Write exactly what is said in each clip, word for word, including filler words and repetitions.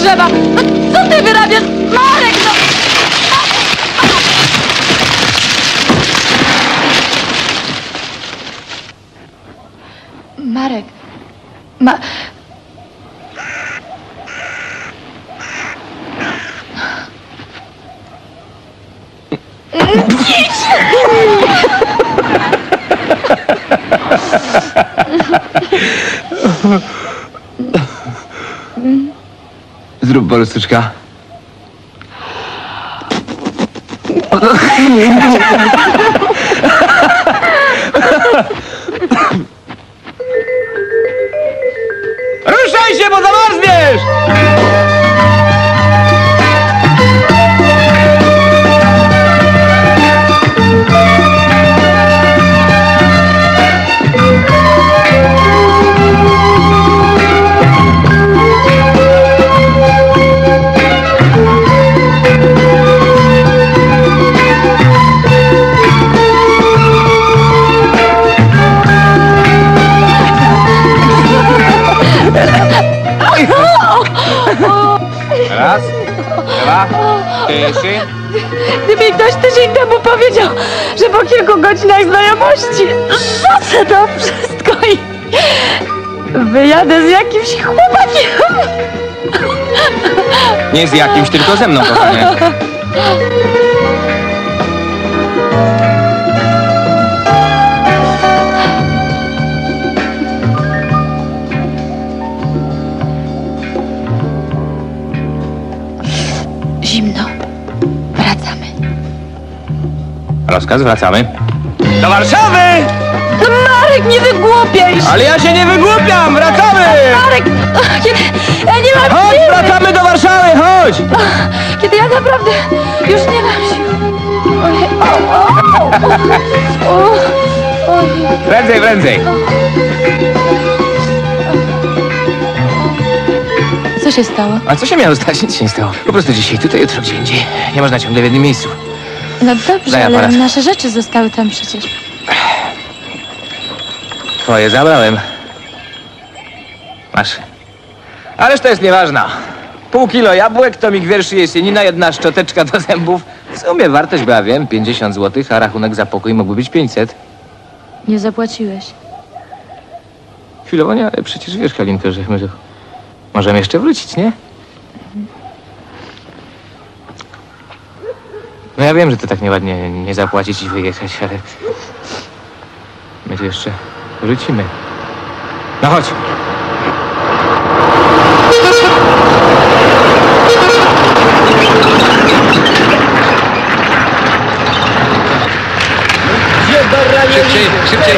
trzeba. No co ty wyrabiasz? Marek, no! Marek. Ma... Zrób bolestyczka. Ruszaj się, bo zamarzniesz! Raz, dwa, trzy. Gdyby mi ktoś tydzień temu powiedział, że po kilku godzinach znajomości rzucę to wszystko i wyjadę z jakimś chłopakiem. Nie z jakimś, tylko ze mną, kochanie. Zimno. Wracamy. Rozkaz, wracamy. Do Warszawy! No Marek, nie wygłupiaj się! Ale ja się nie wygłupiam! Wracamy! Marek, kiedy ja nie mam Chodź, siły! wracamy do Warszawy, chodź! Kiedy ja naprawdę już nie mam sił. Ojej, o, o, o, o, ojej. Prędzej, prędzej. Co się stało? A co się miało stać? Nic się nie stało. Po prostu dzisiaj tutaj, jutro gdzie indziej. Nie można ciągle w jednym miejscu. No dobrze, Daj ale aparat. nasze rzeczy zostały tam przecież. Twoje zabrałem. Masz. Ależ to jest nieważna. Pół kilo jabłek, tomik wierszy Jesienina, jedna szczoteczka do zębów. W sumie wartość była, wiem, pięćdziesiąt złotych, a rachunek za pokój mógłby być pięćset. Nie zapłaciłeś. Chwilowo nie, ale przecież wiesz, Halinko, że my możemy jeszcze wrócić, nie? No ja wiem, że to tak nieładnie nie zapłacić i wyjechać, ale my tu jeszcze wrócimy. No chodź. Szybciej, szybciej.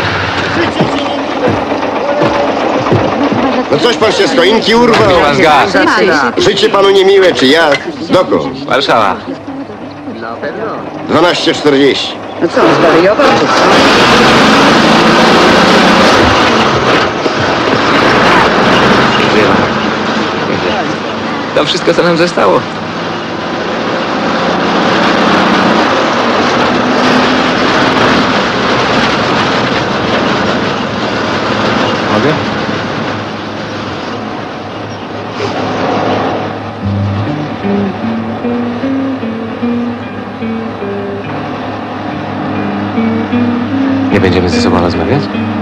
No coś pan się z choinki urwał. Pan gaz. Życie panu niemiłe, czy jak? Dokąd? Warszawa. dwanaście czterdzieści. No co, on zwariował, czy co? To wszystko, co nam zostało. Mogę? Nie będziemy ze sobą rozmawiać?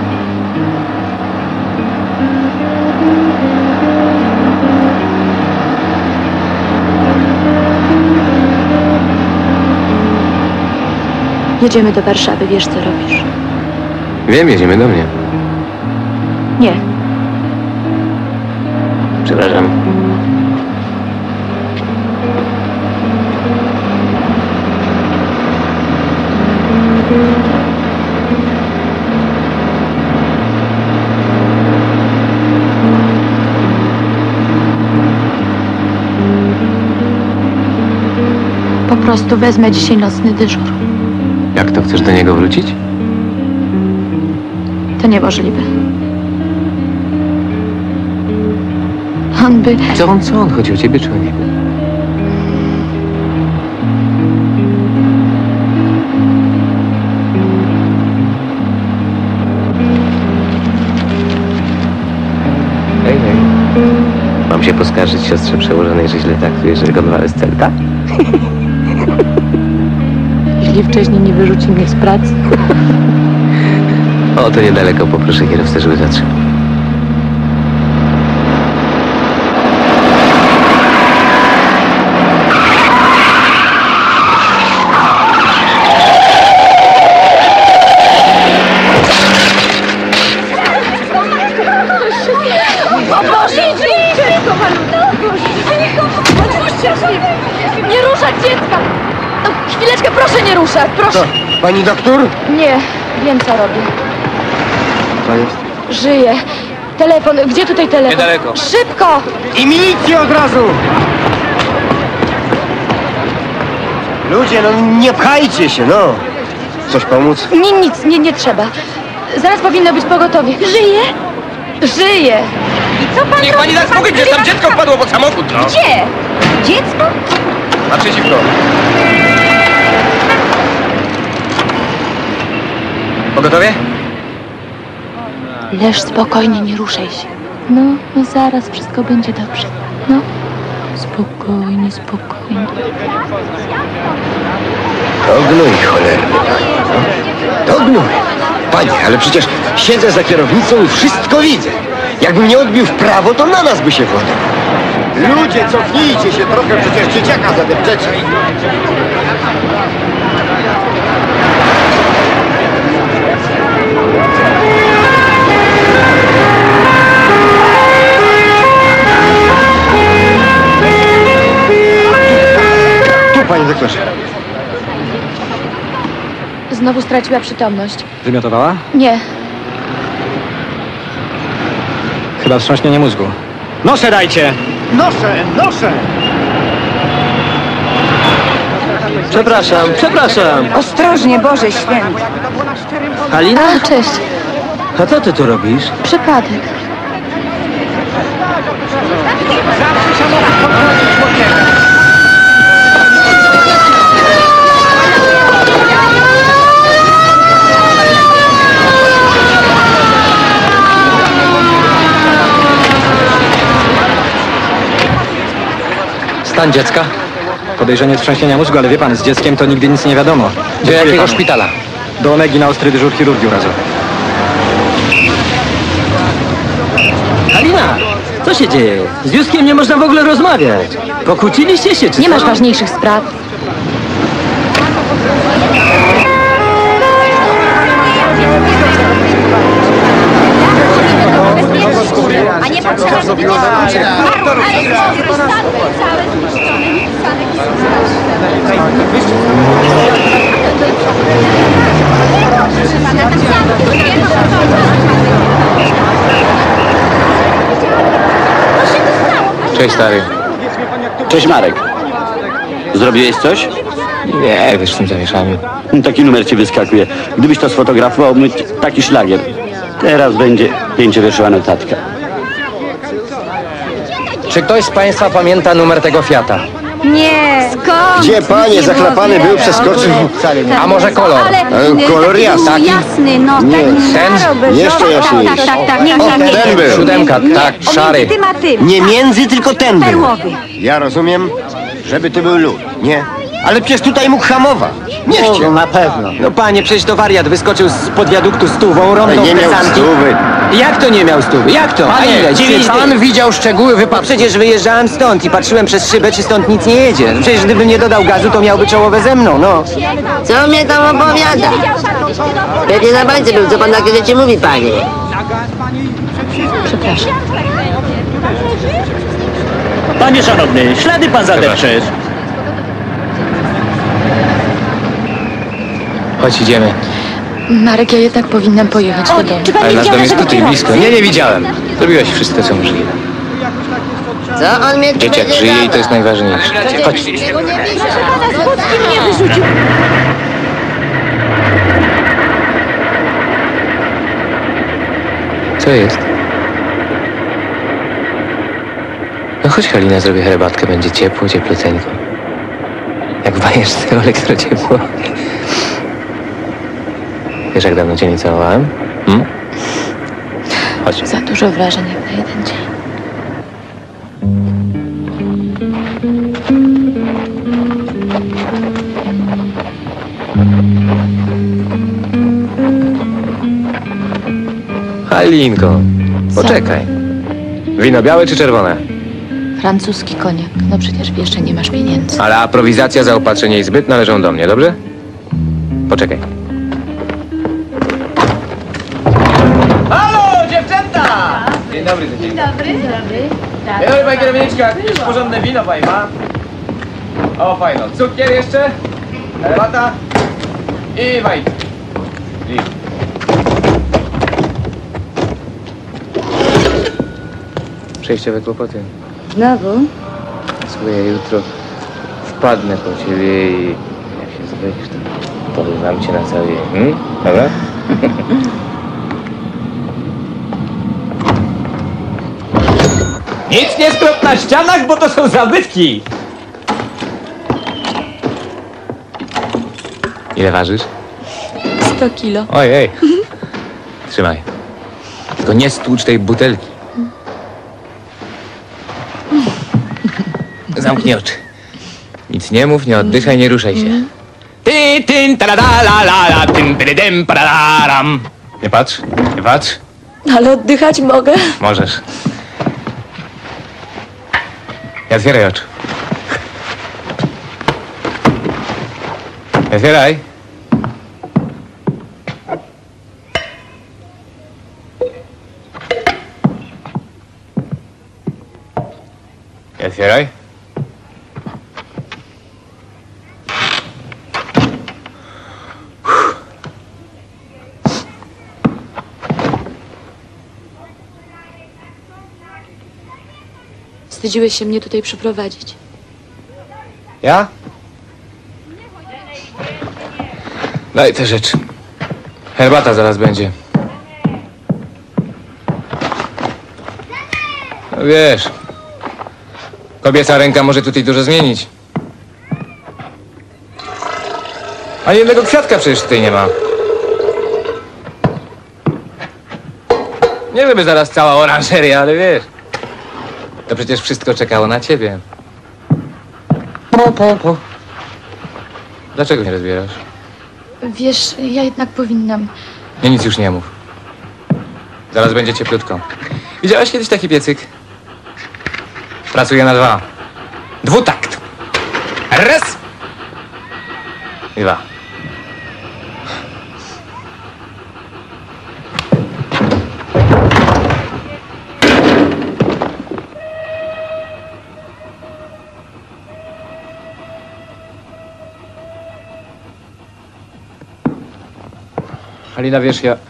Jedziemy do Warszawy, wiesz co robisz? Wiem, jedziemy do mnie. Nie. Przepraszam. Po prostu wezmę dzisiaj nocny dyżur. Jak to, chcesz do niego wrócić? To niemożliwe. On by... Co on, co on? Chodzi o ciebie, czy o niego? Hej, hej. Mam Mam się poskarżyć siostrze przełożonej, że źle traktujesz żegonowałe z celta? Jeśli wcześniej nie wyrzuci mnie z pracy. O, to niedaleko, poproszę kierowcę, żeby zatrzymał. O Boże, dziecko malutko! Nie ruszać dziecka! No, chwileczkę, proszę nie ruszać, proszę! Co? Pani doktor? Nie, wiem co robię. Co jest? Żyję. Telefon, gdzie tutaj telefon? Niedaleko. Szybko! I milicję od razu! Ludzie, no nie pchajcie się, no! Coś pomóc? Nie, nic, nie, nie trzeba. Zaraz powinno być pogotowie. Żyje? Żyje. I co pan Niech pani da spokój, gdzieś tam dziecko wpadło pod samochód, no. Gdzie? Dziecko? Naprzeciwko. Pogotowie? Leż spokojnie, nie ruszaj się. No, no zaraz wszystko będzie dobrze. No, spokojnie, spokojnie. To gnój cholerny. To gnój. Panie, ale przecież siedzę za kierownicą i wszystko widzę. Jakbym nie odbił w prawo, to na nas by się władował. Ludzie, cofnijcie się trochę, przecież dzieciaka zadepczecie. Tu, panie doktorze. Znowu straciła przytomność. Wymiotowała? Nie. Chyba wstrząśnienie mózgu. Noszę dajcie! Noszę, noszę! Przepraszam, przepraszam. Ostrożnie, Boże Święty. Halina? A, cześć. A co ty tu robisz? Przypadek. Stan dziecka? Podejrzenie wstrząśnienia mózgu, ale wie pan, z dzieckiem to nigdy nic nie wiadomo. Do jakiego panu. szpitala? Do Omegi na ostry dyżur chirurgii urazu. Halina, co się dzieje? Z Józkiem nie można w ogóle rozmawiać. Pokłóciliście się, czy Nie co? masz ważniejszych spraw. A nie potrzeba, żeby nie było. Ale cały zniszczony, Cześć, stary. Cześć Marek. Zrobiłeś coś? Nie, wiesz, w tym zamieszaniu. Taki numer ci wyskakuje. Gdybyś to sfotografował, my taki szlagier. Teraz będzie pięciowierszowa notatka. Czy ktoś z państwa pamięta numer tego Fiata? Nie, skąd? Gdzie, panie, zachlapany był, przeskoczył? A może kolor? E, kolor jasny. Taki jasny, no. Nie, Ten? jeszcze jaśniejszy. Tak, tak, tak. Nie, O, nie, nie. ten był. Siódemka, tak, szary. Tym a tym. Nie między, tylko ten był. Perłowy. Ja rozumiem, żeby ty był lud, nie? Ale przecież tutaj mógł hamować. Nie chciał. na pewno. No panie, przecież to wariat wyskoczył z podwiaduktu stówą, rąbnął Nie miał sanki. stówy. Jak to nie miał stówy? Jak to? A ile? Czy Dziewięć pan dych. widział szczegóły No wypadku? przecież wyjeżdżałem stąd i patrzyłem przez szybę, czy stąd nic nie jedzie. Przecież gdybym nie dodał gazu, to miałby czołowe ze mną, no. Co mnie tam opowiada? Pewnie na bańce był, co pan takie rzeczy mówi, panie. Przepraszam. Panie szanowny, ślady pan zadepczesz. Chodź, idziemy. Marek, ja jednak powinnam pojechać do domu. Ale nasz dom jest tutaj blisko. Nie, nie widziałem. Zrobiłaś wszystko, co możliwe. Co on mnie tu Dzieciak będzie żyje i to gadał? jest najważniejsze. Chodź. Tego nie widzę. mnie wyrzucił. Co jest? No chodź, Halina, zrobię herbatkę. Będzie ciepło, ciepluteńko. Jak w bajeczce o elektrociepło. Wiesz, jak dawno cię nie całowałem? Hmm? Chodź. Za dużo wrażeń jak na jeden dzień. Halinko, poczekaj. Wino białe czy czerwone? Francuski koniak. No przecież wiesz, że nie masz pieniędzy. Ale aprowizacja, zaopatrzenie i zbyt należą do mnie, dobrze? Poczekaj. Halo, dziewczęta! Dzień dobry, dzień dobry. Dzień dobry. Dzień dobry, pani kierowniczka. Jakieś porządne wino pani ma? O, fajno. Cukier jeszcze? Herbata? I wajki. I... Przejściowe kłopoty. Znowu? Słuchaj, jutro wpadnę po ciebie i jak się zgodzisz, to poznam cię na cały dzień. Hmm? Dobra? Nic nie sprząt na ścianach, bo to są zabytki! Ile ważysz? Sto kilo. Ojej. Trzymaj. Tylko nie stłucz tej butelki. Zamknij oczy. Nic nie mów, nie oddychaj, nie ruszaj się. Ty, tyn, tarada, la, la, la, tym, tydym, paradaram. Nie patrz, nie patrz. Ale oddychać mogę. Możesz. Nie otwieraj oczu. Nie otwieraj. Nie otwieraj. Wstydziłeś się mnie tutaj przyprowadzić. Ja? Daj tę rzecz. Herbata zaraz będzie. No wiesz, kobieca ręka może tutaj dużo zmienić. Ani jednego kwiatka przecież tutaj nie ma. Nie żeby zaraz cała oranżeria, ale wiesz. To przecież wszystko czekało na ciebie. Po, po, po. Dlaczego nie rozbierasz? Wiesz, ja jednak powinnam. Nie, nic już nie mów. Zaraz będzie cieplutko. Widziałaś kiedyś taki piecyk? Pracuje na dwa. Dwutakt. Raz. I dwa. Halina, wiesz, ja...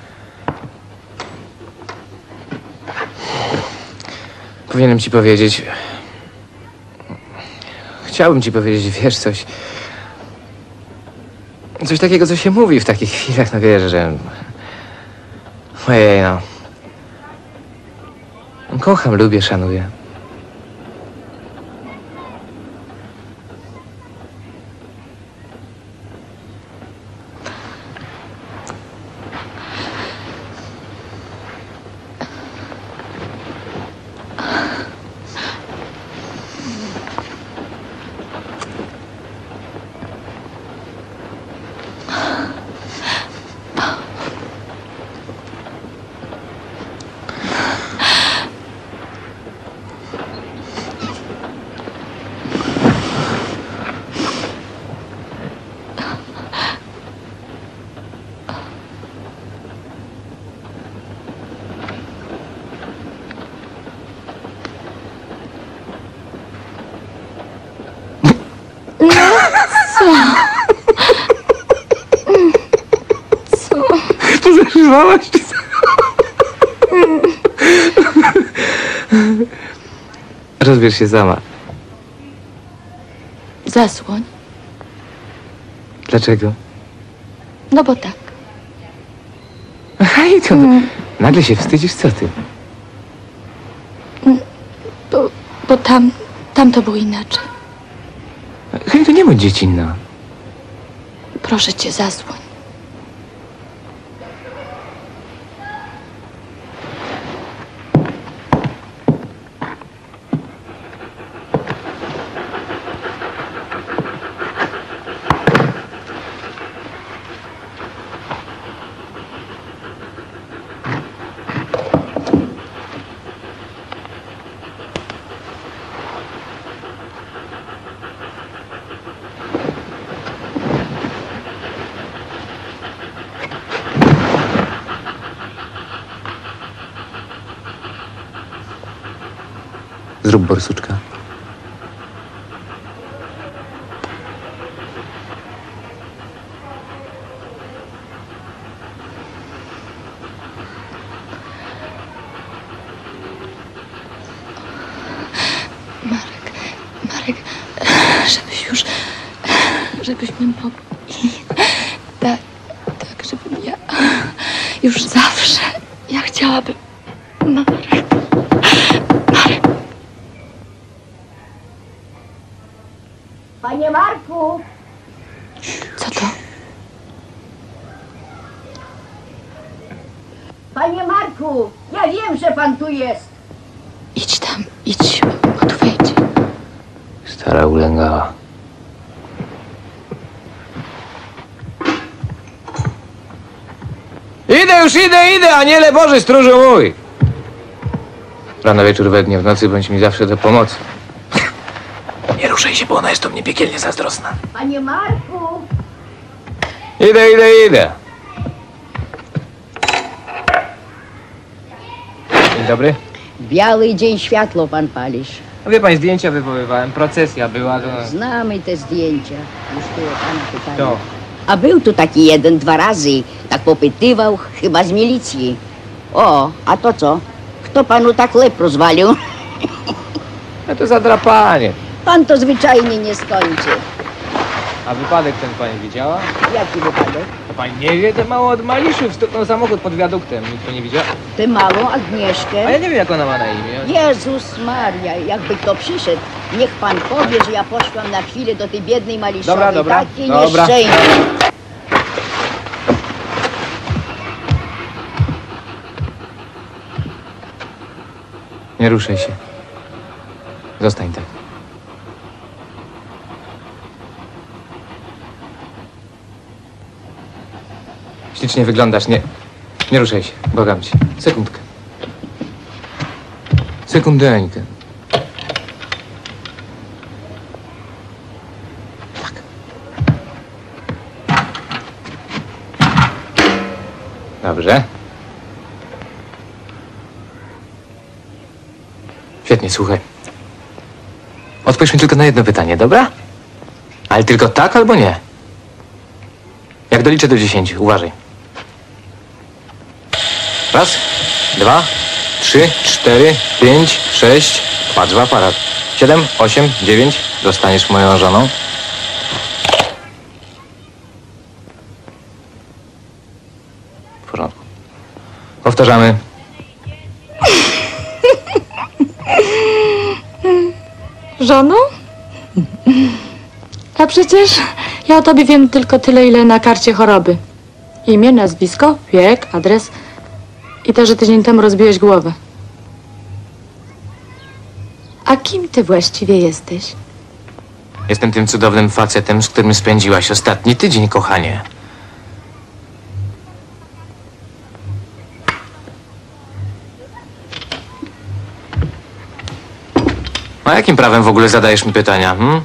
Powinienem ci powiedzieć... Chciałbym ci powiedzieć, wiesz, coś... Coś takiego, co się mówi w takich chwilach, no wiesz, że... Ojej, no... Kocham, lubię, szanuję. Zażywałaś czy co? Rozbierz się sama. Zasłoń. Dlaczego? No bo tak. Hej, to nagle się wstydzisz, co ty? Bo, bo tam, tam to było inaczej. Hej, to nie bądź dziecinna. Proszę cię, zasłoń. Zrób borsuczka. Marek, Marek, żebyś już, żebyśmy mogli, tak, tak, żebym ja już zawsze, ja chciałabym, Marek, Marek. Panie Marku! Co to? Panie Marku! Ja wiem, że pan tu jest. Idź tam, idź, bo tu wejdzie. Stara ulęgała. Idę już, idę, idę, aniele Boży, stróżu mój! Rano, wieczór, we dnie, w nocy bądź mi zawsze do pomocy. Nie ruszaj się, bo ona jest o mnie piekielnie zazdrosna. Panie Marku! Idę, idę, idę. Dzień dobry. Biały dzień światło pan palisz. No wie pani, zdjęcia wywoływałem, procesja była, to... Znamy te zdjęcia. Już tu o pana pytanie. To. A był tu taki jeden dwa razy, tak popytywał, chyba z milicji. O, a to co? Kto panu tak lep rozwalił? No to zadrapanie. Pan to zwyczajnie nie skończy. A wypadek ten pani widziała? Jaki wypadek? A pani nie wie, te mało od Maliszów stuknął samochód pod wiaduktem. Nikt to nie widział? Tę małą Agnieszkę? A ja nie wiem, jak ona ma na imię. Jezus Maria, jakby kto przyszedł, niech pan powie, że ja poszłam na chwilę do tej biednej Maliszowej. Dobra, dobra, Takie dobra. nieszczęście. Nie ruszaj się. Zostań tak. Ślicznie wyglądasz, nie... Nie ruszaj się, błagam cię. Sekundkę. Sekundeńkę. Tak. Dobrze. Świetnie, słuchaj. Odpowiedz mi tylko na jedno pytanie, dobra? Ale tylko tak albo nie. Jak doliczę do dziesięciu, uważaj. Raz, dwa, trzy, cztery, pięć, sześć. Patrz w aparat. Siedem, osiem, dziewięć. Zostaniesz moją żoną. W porządku. Powtarzamy. Żoną? A przecież ja o tobie wiem tylko tyle, ile na karcie choroby. Imię, nazwisko, wiek, adres i to, że tydzień temu rozbiłeś głowę. A kim ty właściwie jesteś? Jestem tym cudownym facetem, z którym spędziłaś ostatni tydzień, kochanie. A jakim prawem w ogóle zadajesz mi pytania, hm?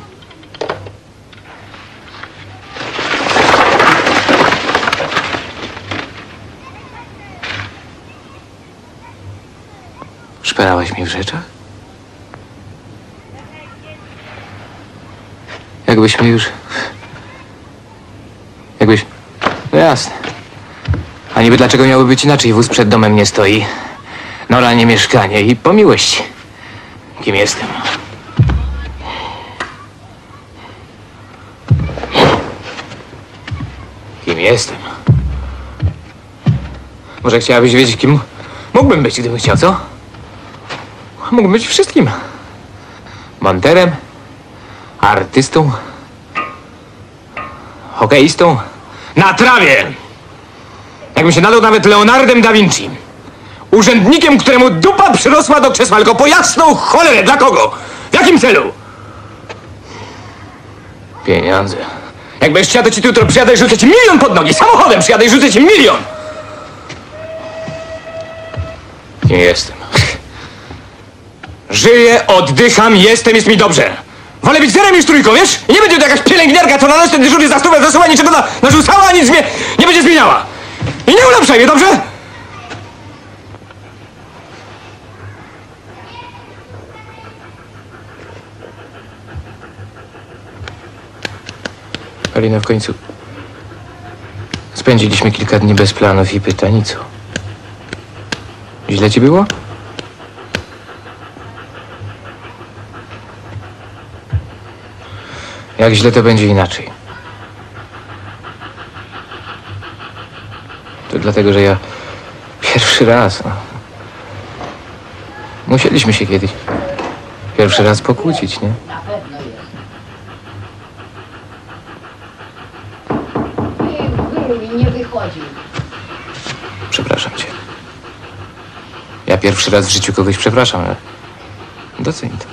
Szperałaś mi w rzeczach? Jakbyśmy już... Jakbyś... No jasne. A niby dlaczego miałoby być inaczej? Wóz przed domem nie stoi. Nora nie mieszkanie i po miłości. Kim jestem? Kim jestem? Może chciałabyś wiedzieć, kim mógłbym być, gdybym chciał, co? Mógłbym być wszystkim. Monterem, artystą, hokeistą, na trawie! Jakbym się nadał nawet Leonardem da Vinci. Urzędnikiem, któremu dupa przyrosła do krzesła, tylko po jasną cholerę, dla kogo? W jakim celu? Pieniądze. Jakbyś chciał, to ci tu jutro przyjadę i rzucę ci milion pod nogi. Samochodem przyjadę i rzucę ci milion. Kim jestem? Żyję, oddycham, jestem, jest mi dobrze. Wolę być zerem niż trójką, wiesz? I nie będzie to jakaś pielęgniarka, co na nocnym dyżurze za stówę zasuwa, niczego na, narzucała, a nic mnie nie będzie zmieniała. I nie ulepszaj mnie, dobrze? Halina, w końcu spędziliśmy kilka dni bez planów i pytań, i co? Źle ci było? Jak źle, to będzie inaczej. To dlatego, że ja pierwszy raz, no. Musieliśmy się kiedyś pierwszy raz pokłócić, nie? Nie wychodzi. Przepraszam cię. Ja pierwszy raz w życiu kogoś przepraszam, ale doceń to.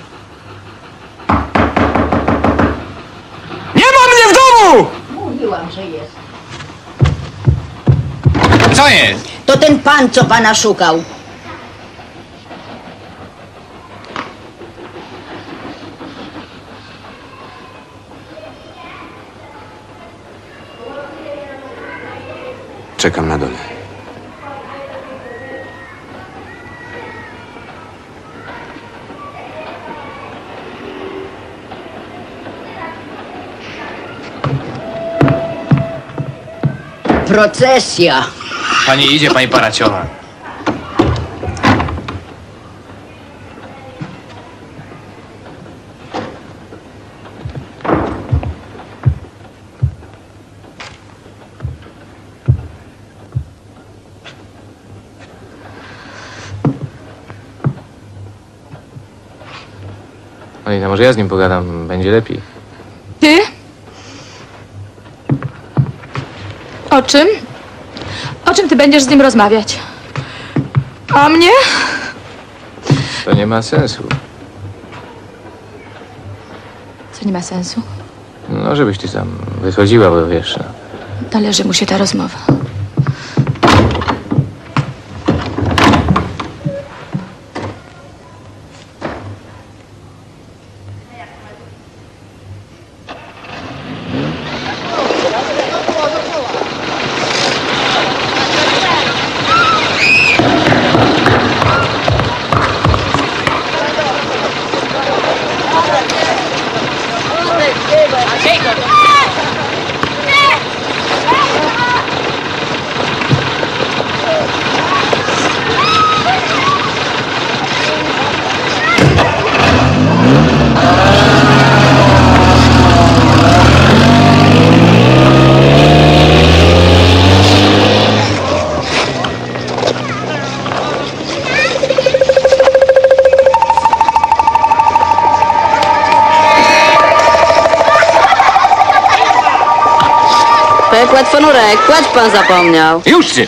Nie ma mnie w domu! Mówiłam, że jest. Co jest? To ten pan, co pana szukał. Czekam na dole. Procesja. Pani idzie, pani Paraciowa. Alina, może ja z nim pogadam, będzie lepiej. Ty? O czym? O czym ty będziesz z nim rozmawiać? O mnie? To nie ma sensu. Co nie ma sensu? No, żebyś ty tam wychodziła, bo wiesz, no. Należy mu się ta rozmowa. Kładź ponurek, kładź pan zapomniał. Już ty!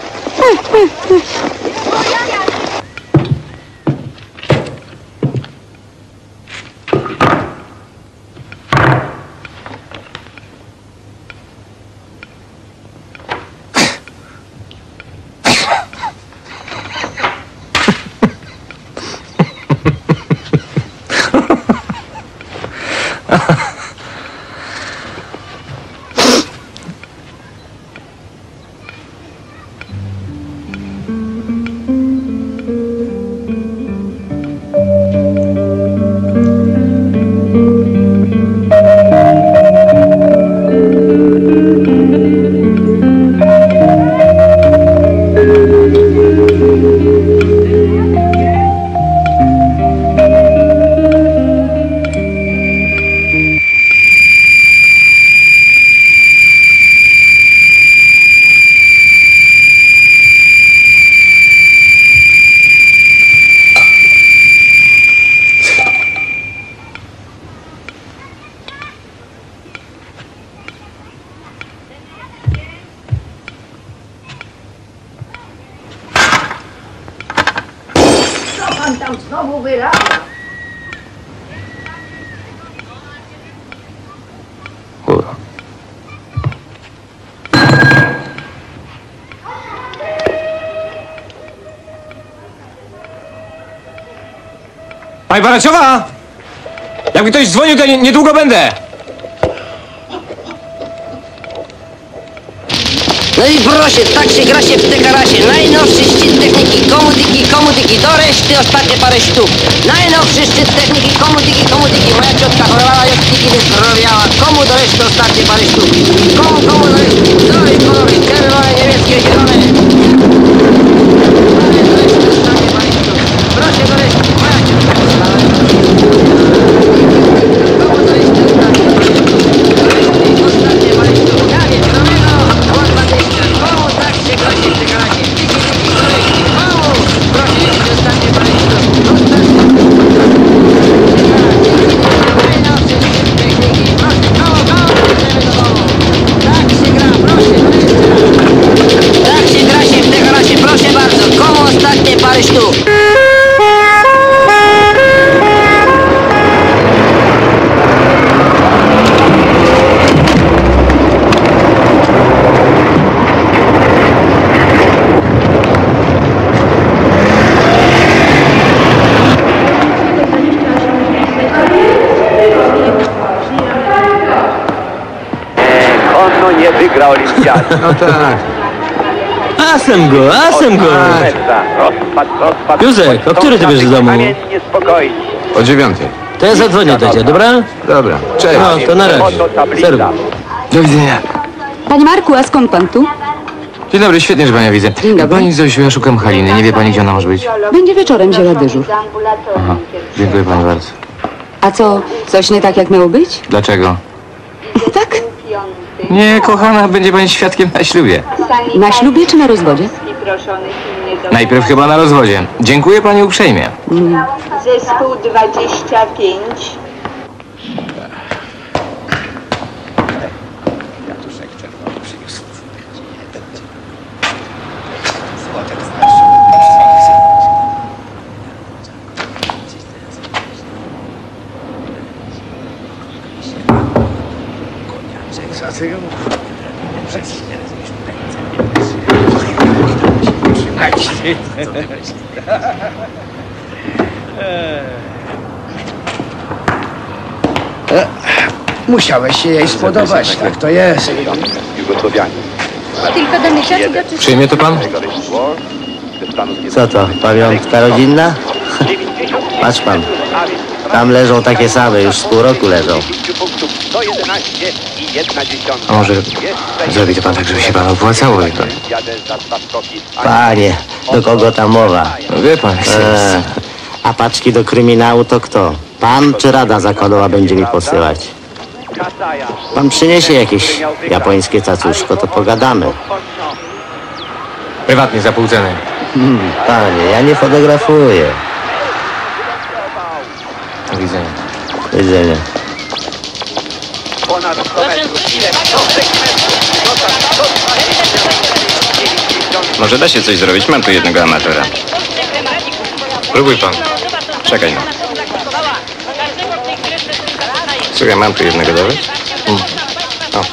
Pan tam znowu wyra? Kurwa. Pani Paraciowa! Jak mi ktoś dzwonił, to nie, niedługo będę! No i proszę, tak się gra się w te karasie. Najnowszy szczyt techniki, komudyki, komudyki, do reszty ostatnie parę sztuk. Najnowszy szczyt techniki, komudyki, komudyki. Moja ciotka chorowała, już niki nie zdrowiała. Komu Komu do reszty ostatnie parę sztuk? Komu, komu do reszty? Kolory, kolory, czerwone, niebieskie, zielone. Kolory do reszty ostatnie parę sztuk. Proszę do reszty, moja ciutka. Komu do reszty ostatnie parę sztuk? Do reszty ostatnie parę sztuk. Dawie, zielonego, ład dwadzieścia. Komu tak się grozi w tej karasie? Tiki, tiki, do reszty. Komu? Proszę jeszcze ostatnie parę sztuk. Tak się gra się w tej karasie, proszę bardzo. Komu ostatnie parę sztuk? Konno nie wygra olimpiady. No tak. Asem go, asem go! Rozpad, rozpad. Józek, o który ty wiesz z domu? Kamiennie spokojnie. O dziewiątej. To ja zadzwonię do ciebie, dobra? Dobra. Cześć. No, to na razie. Oto tablica. Serwus. Do widzenia. Panie Marku, a skąd pan tu? Dzień dobry, świetnie, że panią widzę. Dzień dobry. Pani Zosiu, ja szukam Haliny. Nie wie pani, gdzie ona może być? Będzie wieczorem wzięła dyżur. Aha. Dziękuję pani bardzo. A co, coś nie tak jak miało być? Dlaczego? Tak. Nie, kochana, będzie pani świadkiem na ślubie. Na ślubie czy na rozwodzie? Najpierw chyba na rozwodzie. Dziękuję pani uprzejmie. Zespół dwadzieścia pięć. Musiałeś się jej spodobać, tak to jest. Tylko do miesiąca do czy... Przyjmie to pan? Co to, pamiątka rodzinna? Patrz pan, tam leżą takie same, już z pół roku leżą. A może zrobi to pan tak, żeby się panu opłacało, wie pan? Panie, do kogo ta mowa? No wie pan, E, a paczki do kryminału to kto? Pan czy Rada Zakładowa będzie mi posyłać? Pan przyniesie jakieś japońskie cacuszko, to pogadamy. prywatnie za pół ceny. Hmm, panie, ja nie fotografuję. Do widzenia. Do widzenia. Może da się coś zrobić? Mam tu jednego amatora. Próbuj pan. Czekaj no. Słuchaj, mam tu jednego, dobrze? Mm. O.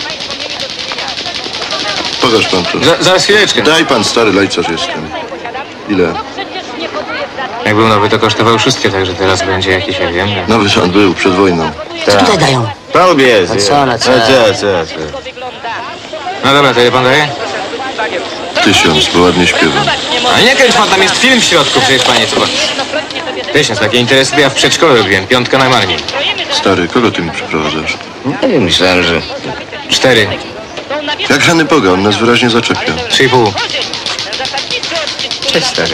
Pokaż pan to. Za, zaraz chwileczkę. Daj pan, stary lajcarz jestem. Ile? Jak był nowy, to kosztował wszystkie, także teraz będzie jakiś, ja wiem. że- Nowy pan był przed wojną. Co tutaj dają? Palbiec. A co, na co? Co, co, co? No dobra, to je pan daje? Tysiąc, bo ładnie śpiewam. A nie kręć pan, tam jest film w środku, przecież panie, co pan... Tysiąc, takie interesy to ja w przedszkolu robiłem, piątka najmarniej. Stary, kogo ty mi przyprowadzasz? Nie wiem, myślałem, że... Cztery, Jak Hany Boga, on nas wyraźnie zaczepia. trzy i pół. Cześć, stary.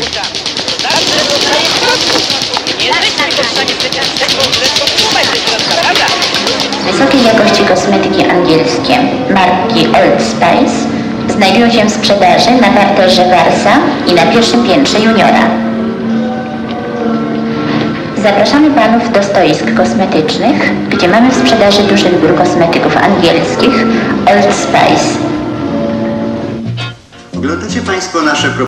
Wysokiej jakości kosmetyki angielskie marki Old Spice znajdują się w sprzedaży na parterze Warsa i na pierwszym piętrze Juniora. Zapraszamy Panów do stoisk kosmetycznych, gdzie mamy w sprzedaży duży wybór kosmetyków angielskich Old Spice. Oglądacie Państwo nasze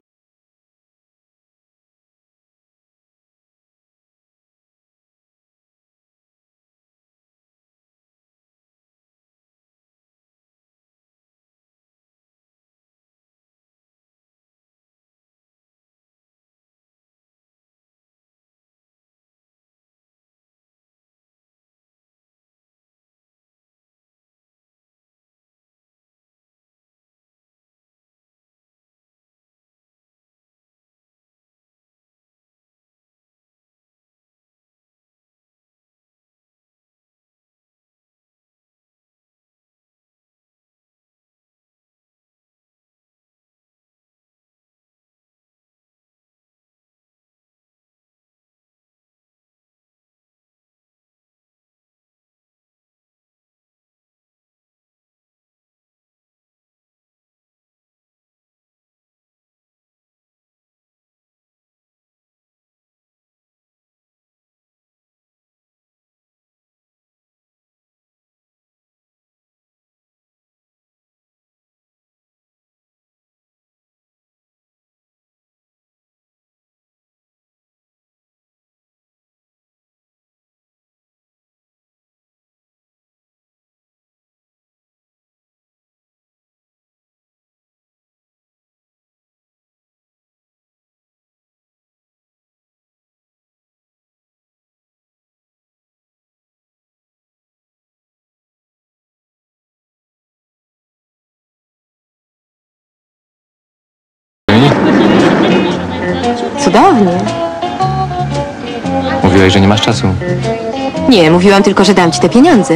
cudownie. Mówiłeś, że nie masz czasu. Nie, mówiłam tylko, że dam ci te pieniądze.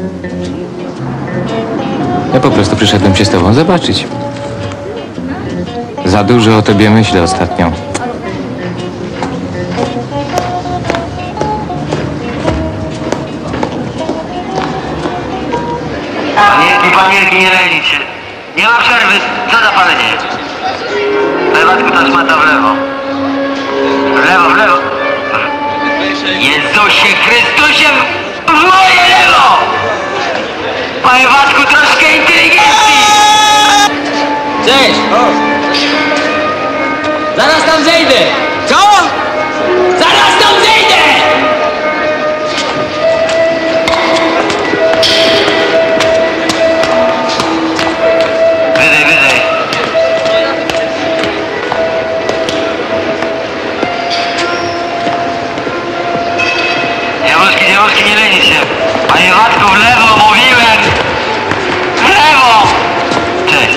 Ja po prostu przyszedłem cię z tobą zobaczyć. Za dużo o tobie myślę ostatnio. Panienki, panienki, nie lenić się. Nie ma przerwy. Co zapalenie? Lewatku ta szmata w lewo. W lewo, w lewo. Jezusie Chrystusie, w moje lewo! Panie Wacku, troszkę inteligencji! Cześć! Zaraz tam zejdę! Co? Zaraz tam zejdę! Wyżej, wyżej. Dziewuszki, dziewuszki, nie leni się. Panie Wacku, w lewo, mówiłem! W lewo! Cześć.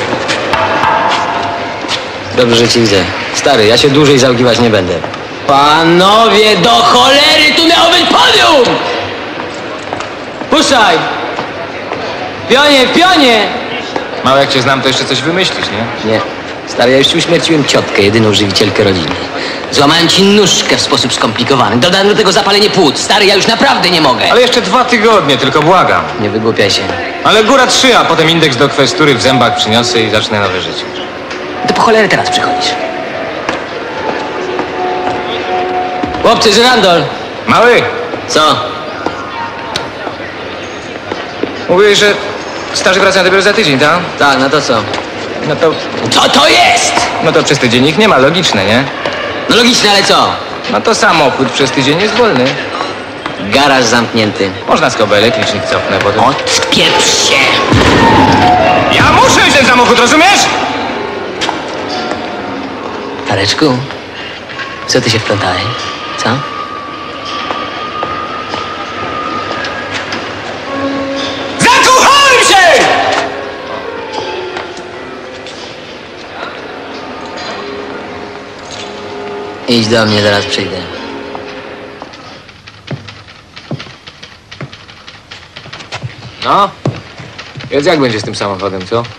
Dobrze, że cię widzę. Stary, ja się dłużej załkiwać nie będę. Panowie, do cholery, tu miało być podium! Puszczaj! Pionie, pionie! Mało jak cię znam, to jeszcze coś wymyślisz, nie? Nie. Stary, ja już ci uśmierciłem ciotkę, jedyną żywicielkę rodziny. Złamałem ci nóżkę w sposób skomplikowany. Dodałem do tego zapalenie płuc. Stary, ja już naprawdę nie mogę. Ale jeszcze dwa tygodnie, tylko błagam. Nie wygłupiaj się. Ale góra trzy, a potem indeks do kwestury w zębach przyniosę i zacznę nowe życie. To po cholerę teraz przychodzisz. Chłopcy, żyrandol! Mały! Co? Mówiłeś, że starzy wracają dopiero za tydzień, tak? Tak, no to co? No to... Co to jest? No to przez tydzień ich nie ma, logiczne, nie? No logiczne, ale co? No to samochód przez tydzień jest wolny. Garaż zamknięty. Można skobelek, licznik cofnę, bo to... Odpieprz się! Ja muszę mieć ten samochód, rozumiesz? Tareczku, co ty się wplątałeś? Co? Zakochałem się! Idź do mnie, zaraz przyjdę. No? Więc jak będzie z tym samochodem, co?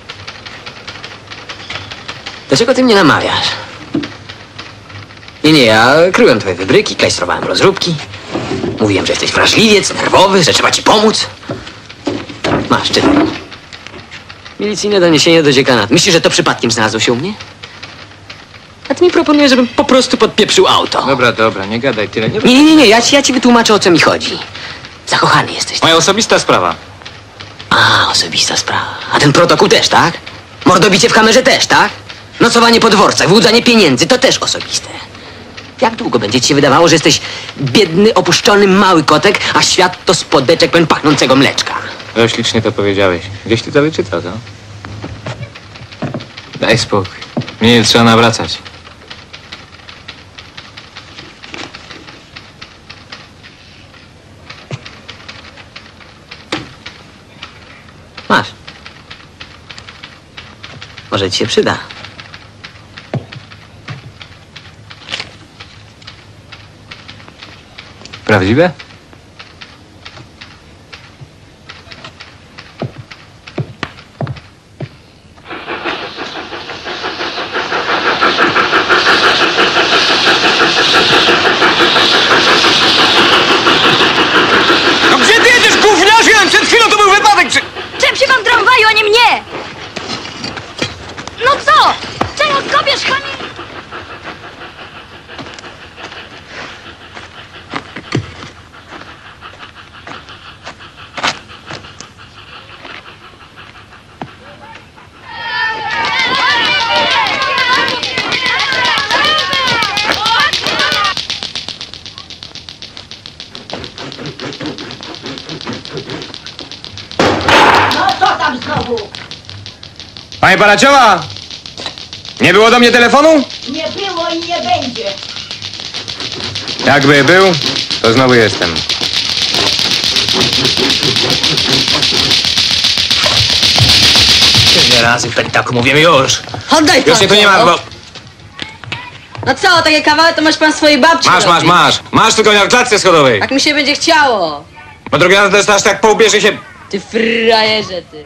Dlaczego ty mnie namawiasz? Nie, nie, ja kryłem twoje wybryki, klejstrowałem rozróbki. Mówiłem, że jesteś wrażliwiec, nerwowy, że trzeba ci pomóc. Masz, czytaj. Milicyjne doniesienie do dziekanatu. Myślisz, że to przypadkiem znalazło się u mnie? A ty mi proponujesz, żebym po prostu podpieprzył auto. Dobra, dobra, nie gadaj tyle. Nie, Nie, nie, nie, ja ci, ja ci wytłumaczę, o co mi chodzi. Zakochany jesteś. Moja osobista sprawa. A, osobista sprawa. A ten protokół też, tak? Mordobicie w kamerze też, tak? Nocowanie po dworcach, wyłudzanie pieniędzy, to też osobiste. Jak długo będzie ci się wydawało, że jesteś biedny, opuszczony mały kotek, a świat to spodeczek pełen pachnącego mleczka? No, ślicznie to powiedziałeś. Gdzieś ty to wyczytał, co? Daj spokój. Mnie nie trzeba nawracać. Masz. Może ci się przyda. Prawdziwe? No gdzie ty jedziesz, gówniarzu? Ja przed chwilą to był wypadek przy... Czep się pan tramwaju, a nie mnie! No co? Czego kopiesz, Hani? Panie Palaciowa! Nie było do mnie telefonu? Nie było i nie będzie. Jakby był, to znowu jestem. Tyle razy, Pelitaku, mówię już. Oddaj Już się tu nie ma, bo... No co, takie kawały to masz pan swojej babci Masz, masz, robić. masz. Masz, tylko nie na klatce schodowej. Jak mi się będzie chciało. Bo drugi raz też aż tak poubierze się... Ty frajerze, ty.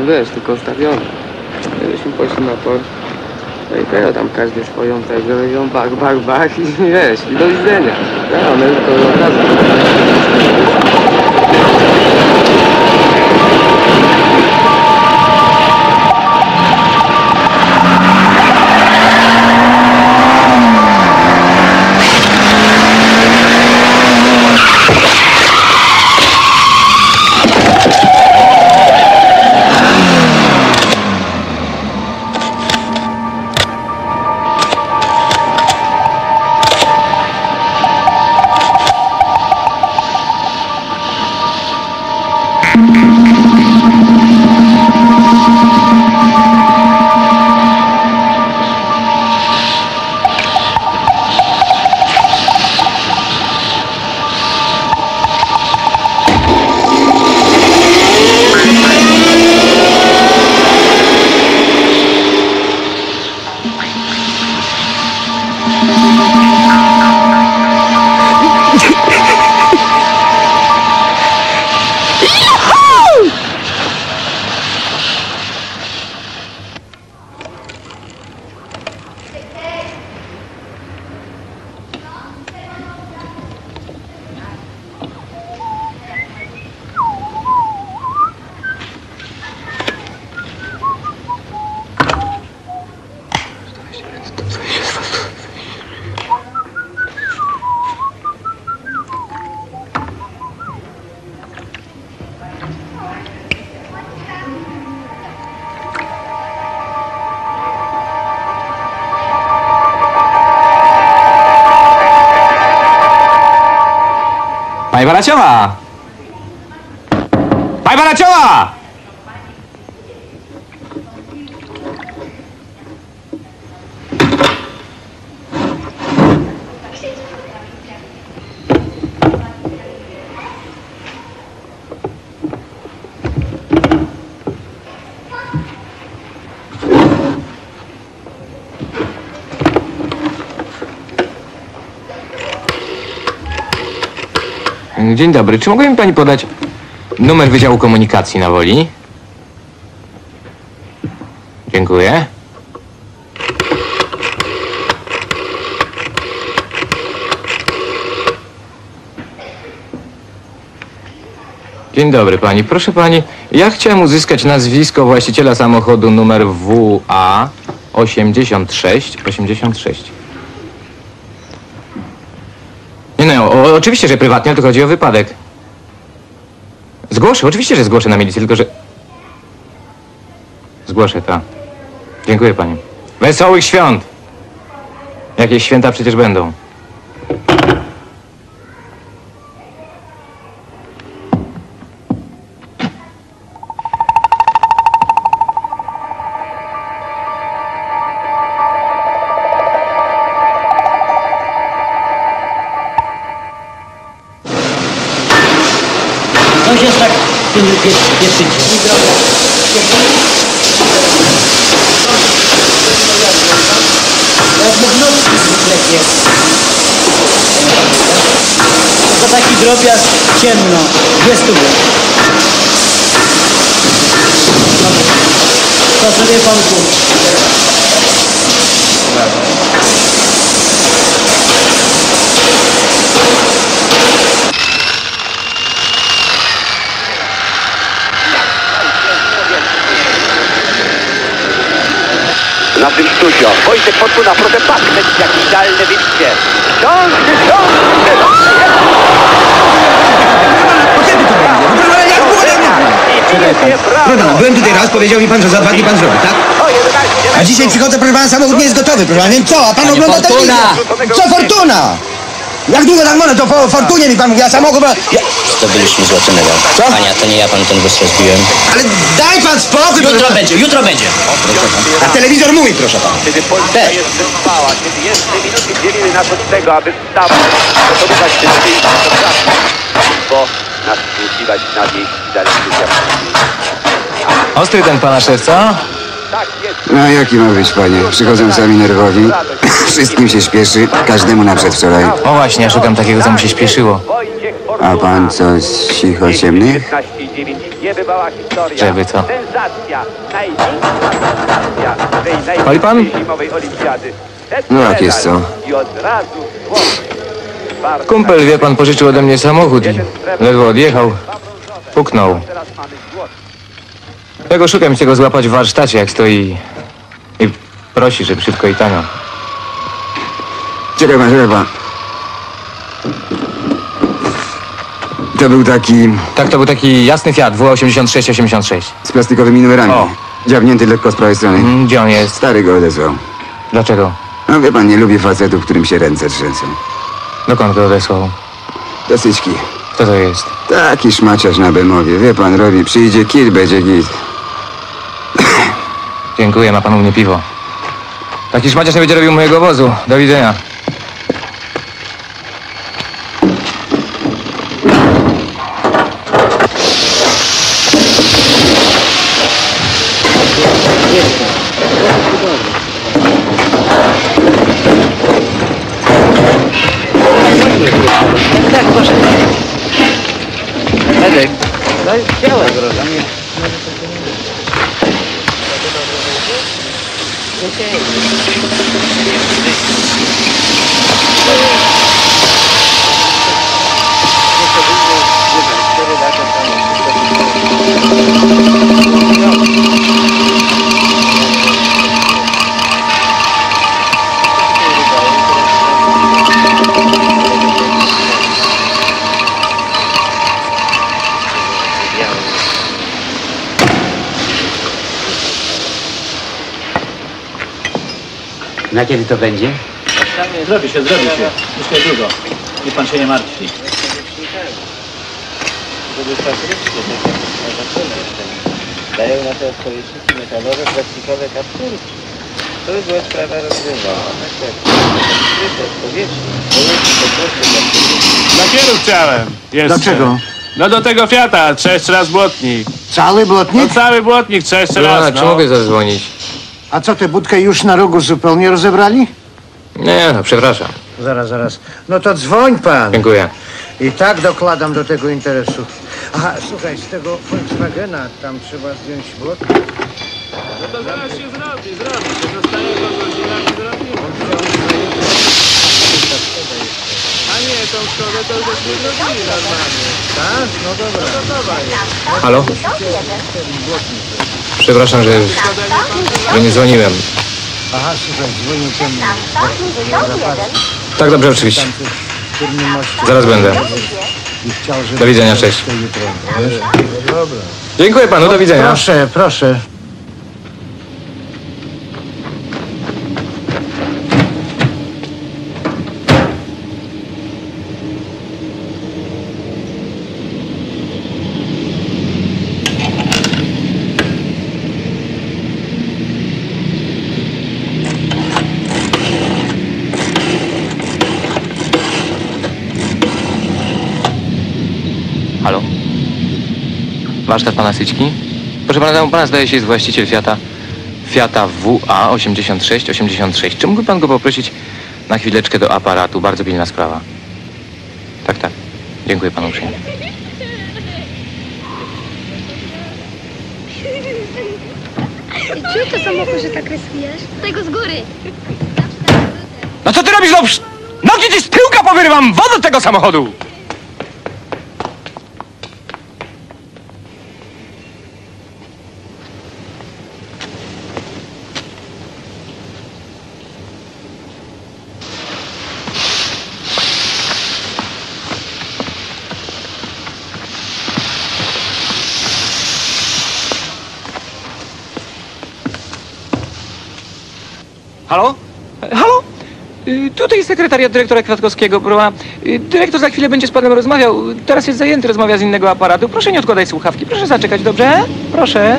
No wiesz, tylko ustawione. Żeśmy poszli na tor. No i teraz tam każdy swoją tego robią bach, bach, bach i wiesz, i do widzenia. Ja, my to od razu. Pani Baraciowa! Pani Baraciowa! Dzień dobry. Czy mogłaby mi pani podać numer Wydziału Komunikacji na Woli? Dziękuję. Dzień dobry pani. Proszę pani, ja chciałem uzyskać nazwisko właściciela samochodu numer W A osiemdziesiąt sześć osiemdziesiąt sześć. Nie no, o, oczywiście, że prywatnie, ale to chodzi o wypadek. Zgłoszę, oczywiście, że zgłoszę na milicję, tylko że... Zgłoszę, to. Dziękuję pani. Wesołych świąt! Jakieś święta przecież będą. Coś jest tak w tym piecycie. Jak Bognowski zwykle jest. To taki drobiazg ciemno. Dwie stówy. To sobie pan kupi. W naszym studio Wojtek Fortuna, proszę patrzeć, jak idealne wyjście. Ciągnie, ciągnie, Proszę pana, byłem tutaj raz, powiedział mi pan, że za dwa dni pan zrobi, tak? A dzisiaj przychodzę, proszę pana, samochód nie jest gotowy, proszę pana, więc co? A pan ogląda telewizję? Co Fortuna? Jak długo tak można, to po Fortunie mi pan mówi, a samochód... Ja... Zdobyliśmy złoty medal. Co? Ania, to nie ja pan ten wóz rozbiłem. Ale daj pan spokój! Jutro proszę. będzie, jutro będzie. A telewizor mój, proszę pana. Kiedy Polska Też. jest wyspała, kiedy jeszcze minuty dzielimy nas od tego, aby wstawać, gotowywać się do tej fotografii, bo nasłuchiwać na niej dalekich. Ostry ten pana szef, co? A jaki ma być, panie? Przychodzą sami nerwowi. Wszystkim się śpieszy, każdemu na przedwczoraj. O właśnie, ja szukam takiego, co mu się śpieszyło. A pan co z cichociemnych? piętnaście dziewięć. Niebywała historia. Żeby co? Sensacja. Największa sensacja tej Pali pan? największej zimowej olimpiady. No jak jest co? I od razu złoty. Bardzo Kumpel, wie pan, pożyczył ode mnie samochód i ledwo odjechał. Puknął. Ja go szukam, chcę go złapać w warsztacie, jak stoi i prosi, żeby szybko i tanio. Czekaj pan, czekaj pan. To był taki... Tak, to był taki jasny Fiat W osiemdziesiąt sześć osiemdziesiąt sześć. z plastikowymi numerami. O. Dziabnięty lekko z prawej strony. Mm, Gdzie on jest? Stary go odesłał. Dlaczego? No wie pan, nie lubię facetów, którym się ręce trzęsą. Dokąd go odesłał? Do Syćki. Kto to jest? Taki szmaciarz na Bemowie. Wie pan, robi, przyjdzie kit, będzie git. Dziękuję, ma pan u mnie piwo. Taki szmaciarz nie będzie robił mojego wozu. Do widzenia. Tak, proszę. Edek. No chciałem. Na kiedy to będzie? Zrobi się, zrobi się. Już niedługo. Niech pan się nie martwi. Dają na te odpowiedniki metalowe, plastikowe kapturki. To by była sprawa rozwiązana. Skryte w powietrzu, Lakieru chciałem. Jeszcze. Dlaczego? No do tego Fiata, sześć raz błotnik. Cały błotnik? No cały błotnik, sześć Bruna, raz, czy no. mogę zadzwonić? A co, tę budkę już na rogu zupełnie rozebrali? Nie, no, przepraszam. Zaraz, zaraz. No to dzwoń pan. Dziękuję. I tak dokładam do tego interesu. Aha, słuchaj, z tego Volkswagena tam trzeba zdjąć błotnik. No to zaraz się zrobi, zrobi się. Zostaje go godzinami zrobimy. A nie, tą szkodę to już nie zrobili normalnie. Tak? No dobra. No to dawaj. Halo? Przepraszam, że, że nie dzwoniłem. Aha, słuchaj, dzwonił ten... Tak, dobrze, oczywiście. Zaraz będę. Do widzenia, cześć. Dobra. Dziękuję panu, do widzenia. Proszę, proszę. Halo? Warsztat pana Syćki? Proszę pana, u pana zdaje się jest właściciel Fiata Fiata W A osiemdziesiąt sześć osiemdziesiąt sześć. Czy mógłby pan go poprosić na chwileczkę do aparatu? Bardzo pilna sprawa. Tak, tak. Dziękuję panu uprzejmie. Czyj to samochód, że tak rysujesz? Tego z góry. No co ty robisz? No, nogi ci z tyłka powyrywam! Wodę tego samochodu! Halo? Halo? Y, Tutaj sekretariat dyrektora Kwiatkowskiego, proszę. Y, Dyrektor za chwilę będzie z panem rozmawiał. Teraz jest zajęty, rozmawia z innego aparatu. Proszę nie odkładać słuchawki. Proszę zaczekać, dobrze? Proszę.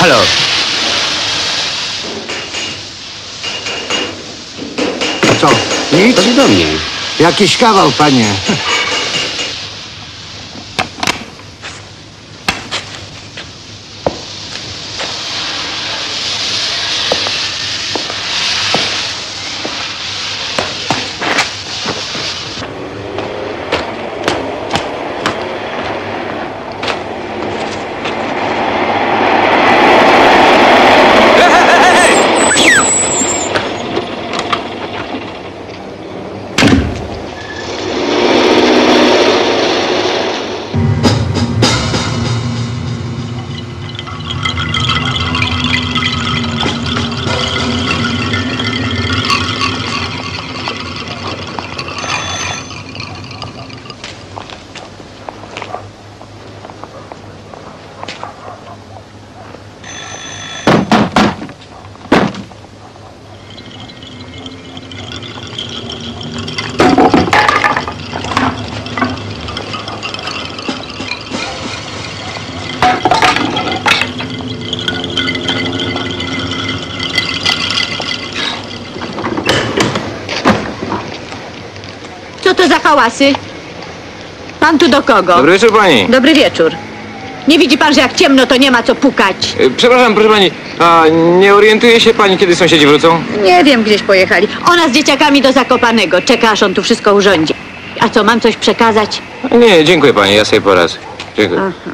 Halo. Co? Nic? To do mnie. Jakiś kawał, panie. Co to za hałasy? Pan tu do kogo? Dobry wieczór, pani. Dobry wieczór. Nie widzi pan, że jak ciemno, to nie ma co pukać? Y, Przepraszam, proszę pani, a nie orientuje się pani, kiedy sąsiedzi wrócą? Nie wiem, gdzieś pojechali. Ona z dzieciakami do Zakopanego. Czeka, aż on tu wszystko urządzi. A co, mam coś przekazać? Nie, dziękuję pani, ja sobie poradzę. Dziękuję. Aha.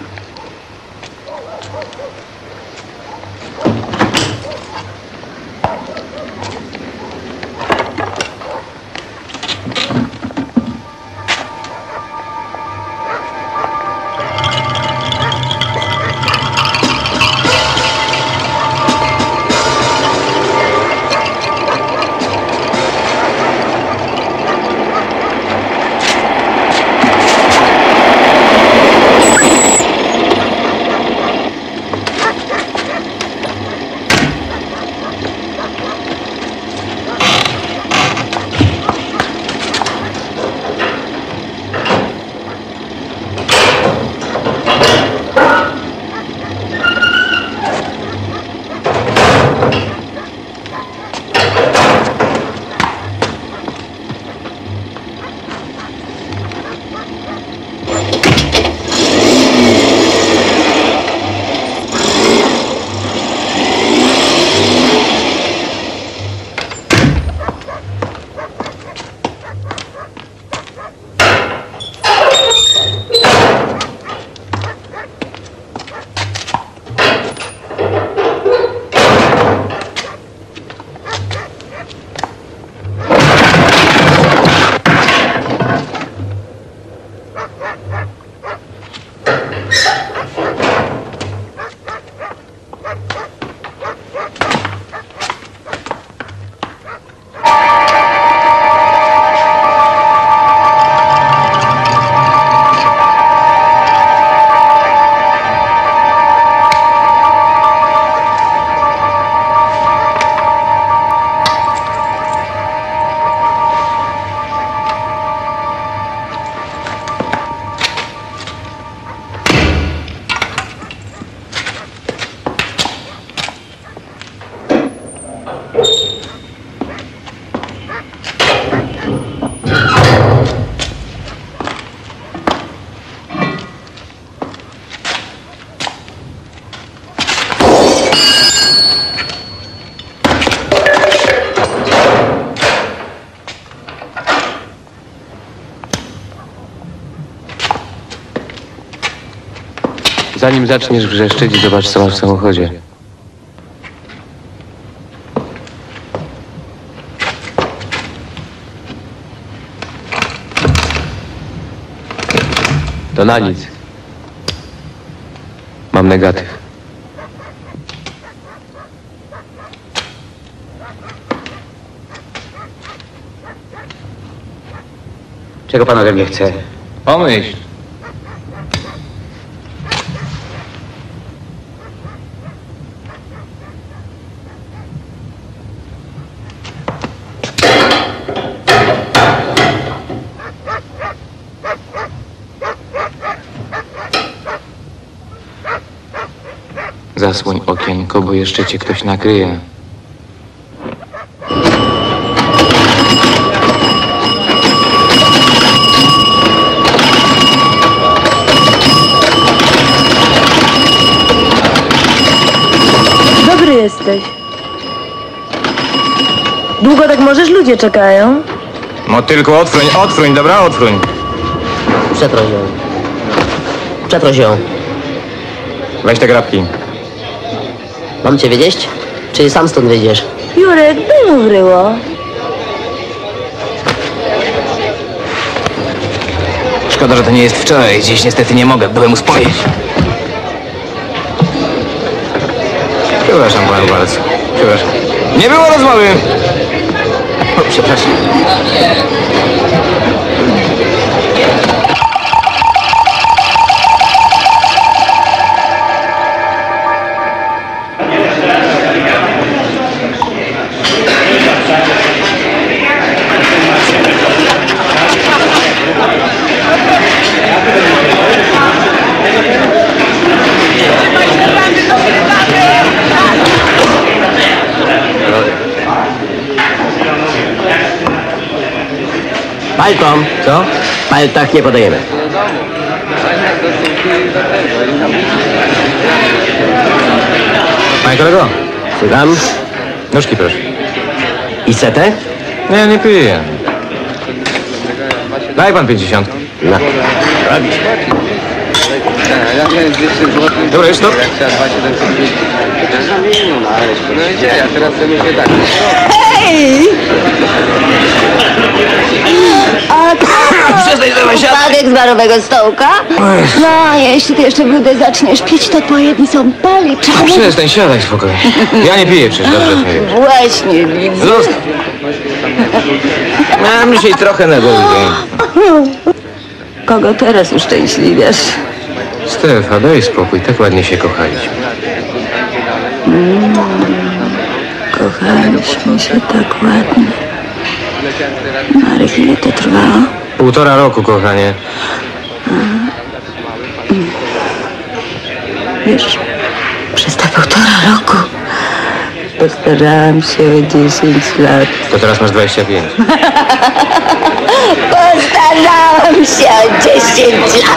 Zanim zaczniesz wrzeszczeć, zobacz, co masz w samochodzie. To na nic. Mam negatyw. Czego pan ode mnie chce? Pomyśl. Zasłoń okienko, bo jeszcze cię ktoś nakryje. Dobry jesteś. Długo tak możesz? Ludzie czekają. No tylko odfruń, odfruń, dobra? Odfruń. Przeproś ją. Przeproś ją. Weź te grabki. Mam cię wiedzieć? Czy sam stąd wyjdziesz? Jurek, daj mu wryło. Szkoda, że to nie jest wczoraj. Dziś niestety nie mogę. Byłem u spowiedzi. Przepraszam panu bardzo. Przepraszam. Nie było rozmowy! O, przepraszam. Paltom. Co? Paltach nie podajemy. Panie kolego? Słucham? Nóżki proszę. I setę? Nie, nie piję. Daj pan pięćdziesiąt. No. Dobra, już stop. Hej! A Wypadek z barowego stołka? No, jeśli ty jeszcze brudę zaczniesz pić, to twoje dni są policzone. Przestań, siadaj spokojnie. Ja nie piję przecież, dobrze to wiesz. Właśnie widzę. Zostaw. Mam dzisiaj trochę na głowie. Kogo teraz uszczęśliwiasz? Stefa, daj spokój, tak ładnie się kochaliśmy. Mm, kochaliśmy się tak ładnie. Marek, ile to trwało? Półtora roku, kochanie. Wiesz, przez te półtora roku postarałam się o dziesięć lat. To teraz masz dwadzieścia pięć. Postarałam się o dziesięć lat.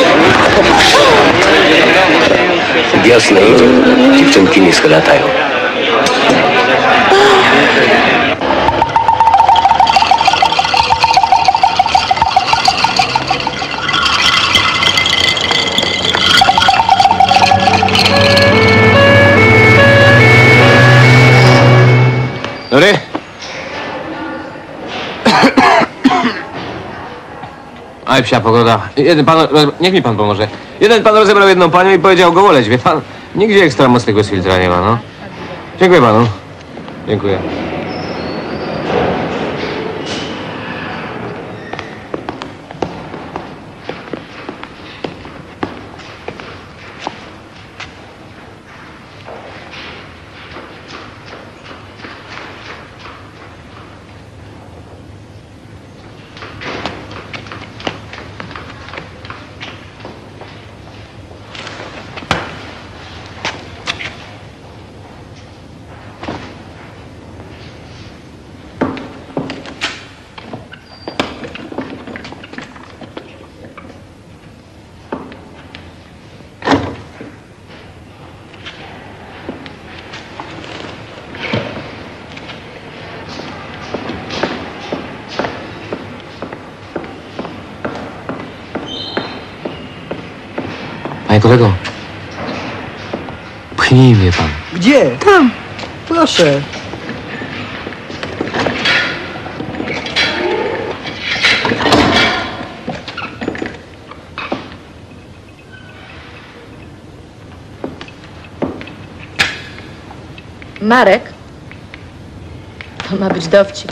Wiosna idzie. Dziewczynki nisko latają. Dobry? Aj, psia pogoda. Jeden pan, niech mi pan pomoże. Jeden pan rozebrał jedną panią i powiedział go woleć, wie pan? Nigdzie ekstra mocnego z filtra nie ma, no. Dziękuję panu. Dziękuję. Panie kolego, pchnij mnie pan. Gdzie? Tam, proszę. Marek? To ma być dowcip.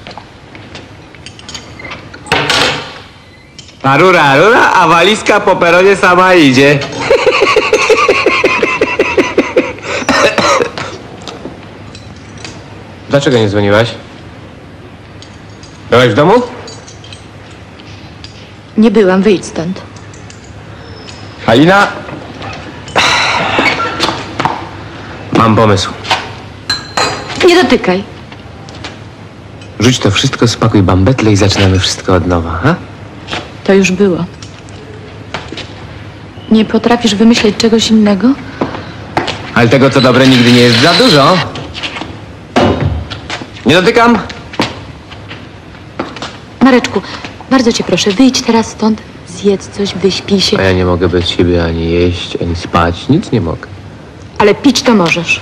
A rura, rura, a walizka po peronie sama idzie. Dlaczego nie dzwoniłaś? Byłaś w domu? Nie byłam, wyjdź stąd. Halina? Mam pomysł. Nie dotykaj. Rzuć to wszystko, spakuj bambetle i zaczynamy wszystko od nowa, ha? To już było. Nie potrafisz wymyśleć czegoś innego? Ale tego, co dobre, nigdy nie jest za dużo. Nie dotykam. Mareczku, bardzo cię proszę, wyjdź teraz stąd, zjedz coś, wyśpij się. A ja nie mogę bez siebie ani jeść, ani spać. Nic nie mogę. Ale pić to możesz.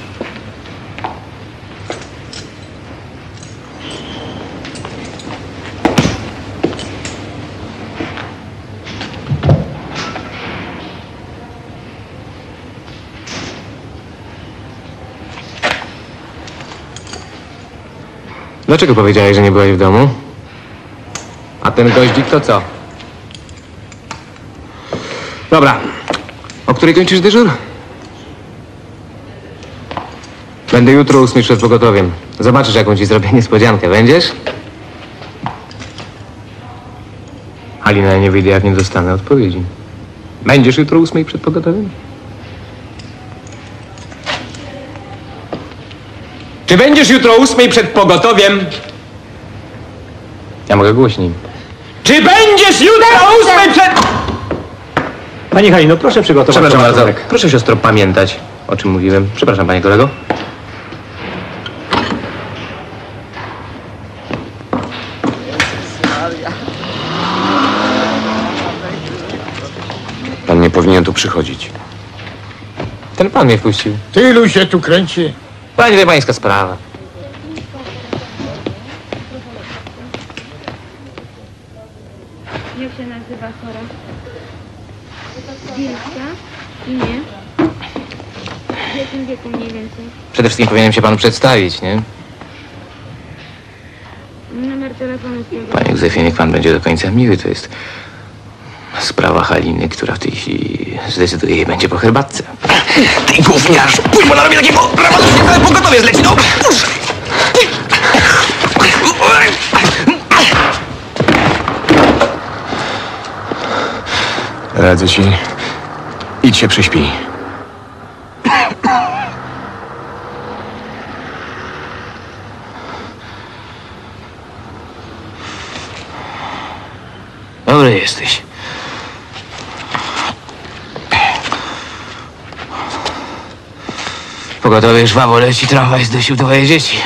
Dlaczego powiedziałeś, że nie byłeś w domu? A ten goździk to co? Dobra. O której kończysz dyżur? Będę jutro ósmy przed pogotowiem. Zobaczysz, jaką ci zrobię niespodziankę. Będziesz? Halina, ja nie wyjdę, jak nie dostanę odpowiedzi. Będziesz jutro ósmej przed pogotowiem? Czy będziesz jutro ósmej przed pogotowiem? Ja mogę głośniej. Czy będziesz jutro ósmej przed... Pani Halino, proszę przygotować... Przepraszam bardzo. ratunek. Proszę siostro pamiętać, o czym mówiłem. Przepraszam, panie kolego. Pan nie powinien tu przychodzić. Ten pan mnie wpuścił. Tylu się tu kręci. Panie, to pańska sprawa. Jak się nazywa chora? Wielka? Nie. W jakim wieku mniej więcej? Przede wszystkim powinienem się panu przedstawić, nie? Numer telefonu z tego. Panie Józefie, niech pan będzie do końca miły. To jest sprawa Haliny, która w tej chwili zdecyduje jej będzie po herbatce. Ty gówniarz! Pójdź, bo narobię takiego prawa, że nie pogotowie zleci, no! Puszczaj! Radzę ci. Idź się prześpij. Dobry jesteś. Pogotowie żwawo leci, tramwaj zdusił twoje dzieci.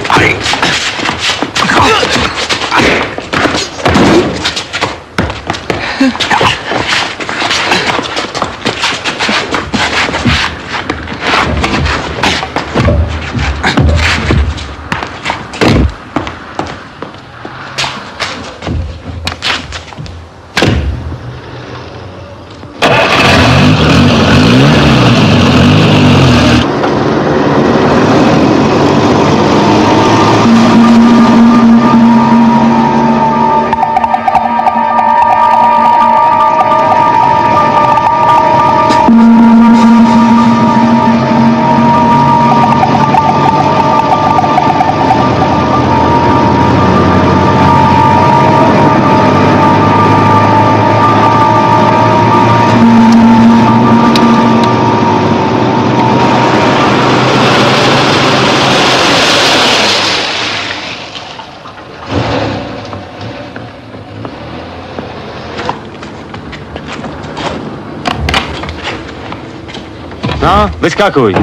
No, wyskakuj.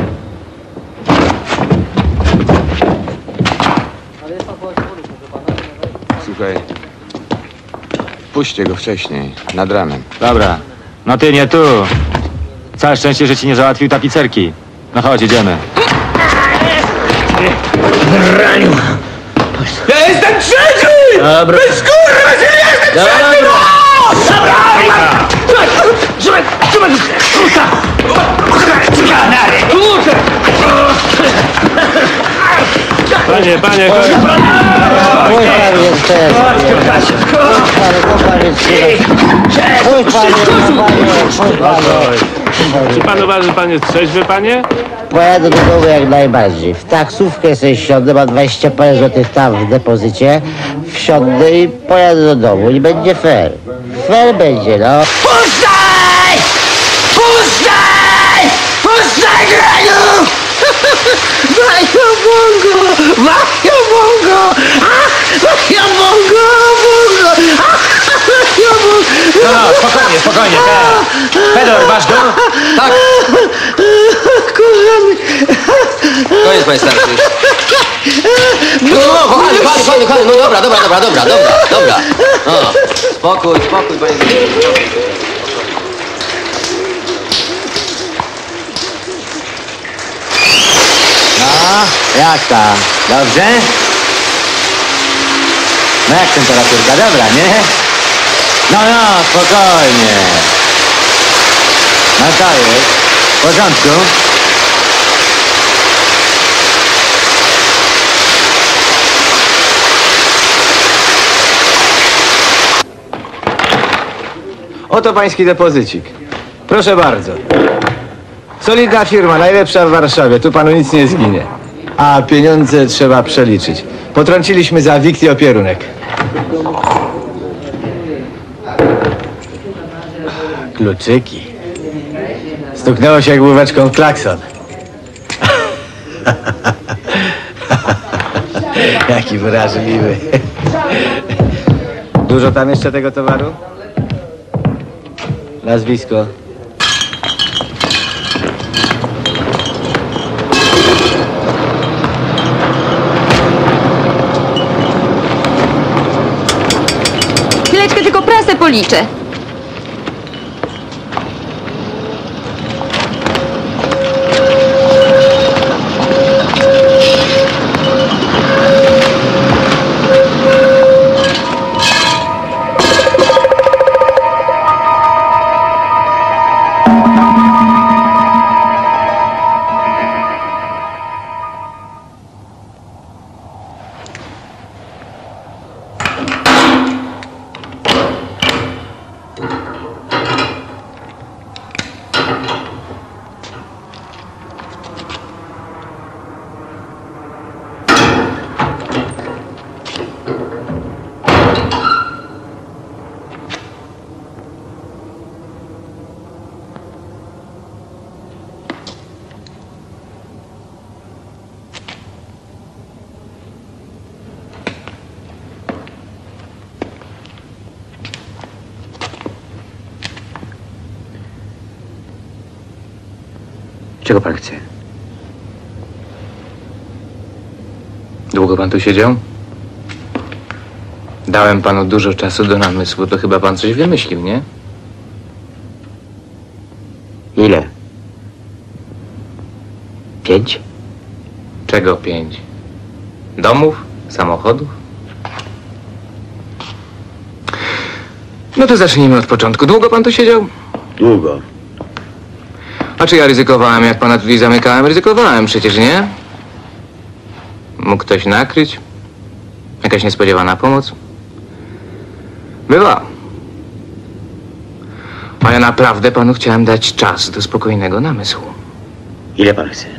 Słuchaj. Puśćcie go wcześniej, nad ranem. Dobra. No ty nie tu. Całe szczęście, że ci nie załatwił tapicerki. No chodź, jedziemy. Raniu! Ja jestem trzeci! Dobra. Bez kurwa, że ja jestem trzeci! Dobra! Dobra! Trzymaj! Trzymaj! Kurka! Kanary! Kurczę! Panie, panie, chodź. Mój pan jest też. Mój pan jest też. Mój pan jest, mój pan Czy pan uważa, że pan jest trzeźwy, panie? Pojadę do domu jak najbardziej. W taksówkę sobie wsiądę, mam dwadzieścia parę złotych tam w depozycie. Wsiądę i pojadę do domu i będzie fair. Fair będzie, no. Puszczaj! Puszczaj! Puszczaj, Graniu! Maria Bongo! Ach, Maria Bongo! Bongo! Ach, Maria Bongo! No, no, spokojnie, spokojnie. Fedor, masz go? Tak. Kochany! To jest majstarszy. No, no, no, kochany, kochany, kochany, kochany. No dobra, dobra, dobra, dobra, dobra, dobra. No, spokój, spokój, panie. No, jak tam? Dobrze? No jak temperaturka? Dobra, nie? No, no, spokojnie. No to jest. W porządku? Oto pański depozycik. Proszę bardzo. Solidna firma, najlepsza w Warszawie. Tu panu nic nie zginie. A pieniądze trzeba przeliczyć. Potrąciliśmy za wikt i opierunek. Kluczyki. Stuknęło się jak główeczką w klakson. Jaki wrażliwy. Dużo tam jeszcze tego towaru? Nazwisko. Chwileczkę, tylko prasę policzę. Czego pan chce? Długo pan tu siedział? Dałem panu dużo czasu do namysłu, to chyba pan coś wymyślił, nie? Ile? Pięć? Czego pięć? Domów? Samochodów? No to zacznijmy od początku. Długo pan tu siedział? Długo. A czy ja ryzykowałem, jak pana tutaj zamykałem? Ryzykowałem przecież, nie? Mógł ktoś nakryć? Jakaś niespodziewana pomoc? Bywa. A ja naprawdę panu chciałem dać czas do spokojnego namysłu. Ile pan chce?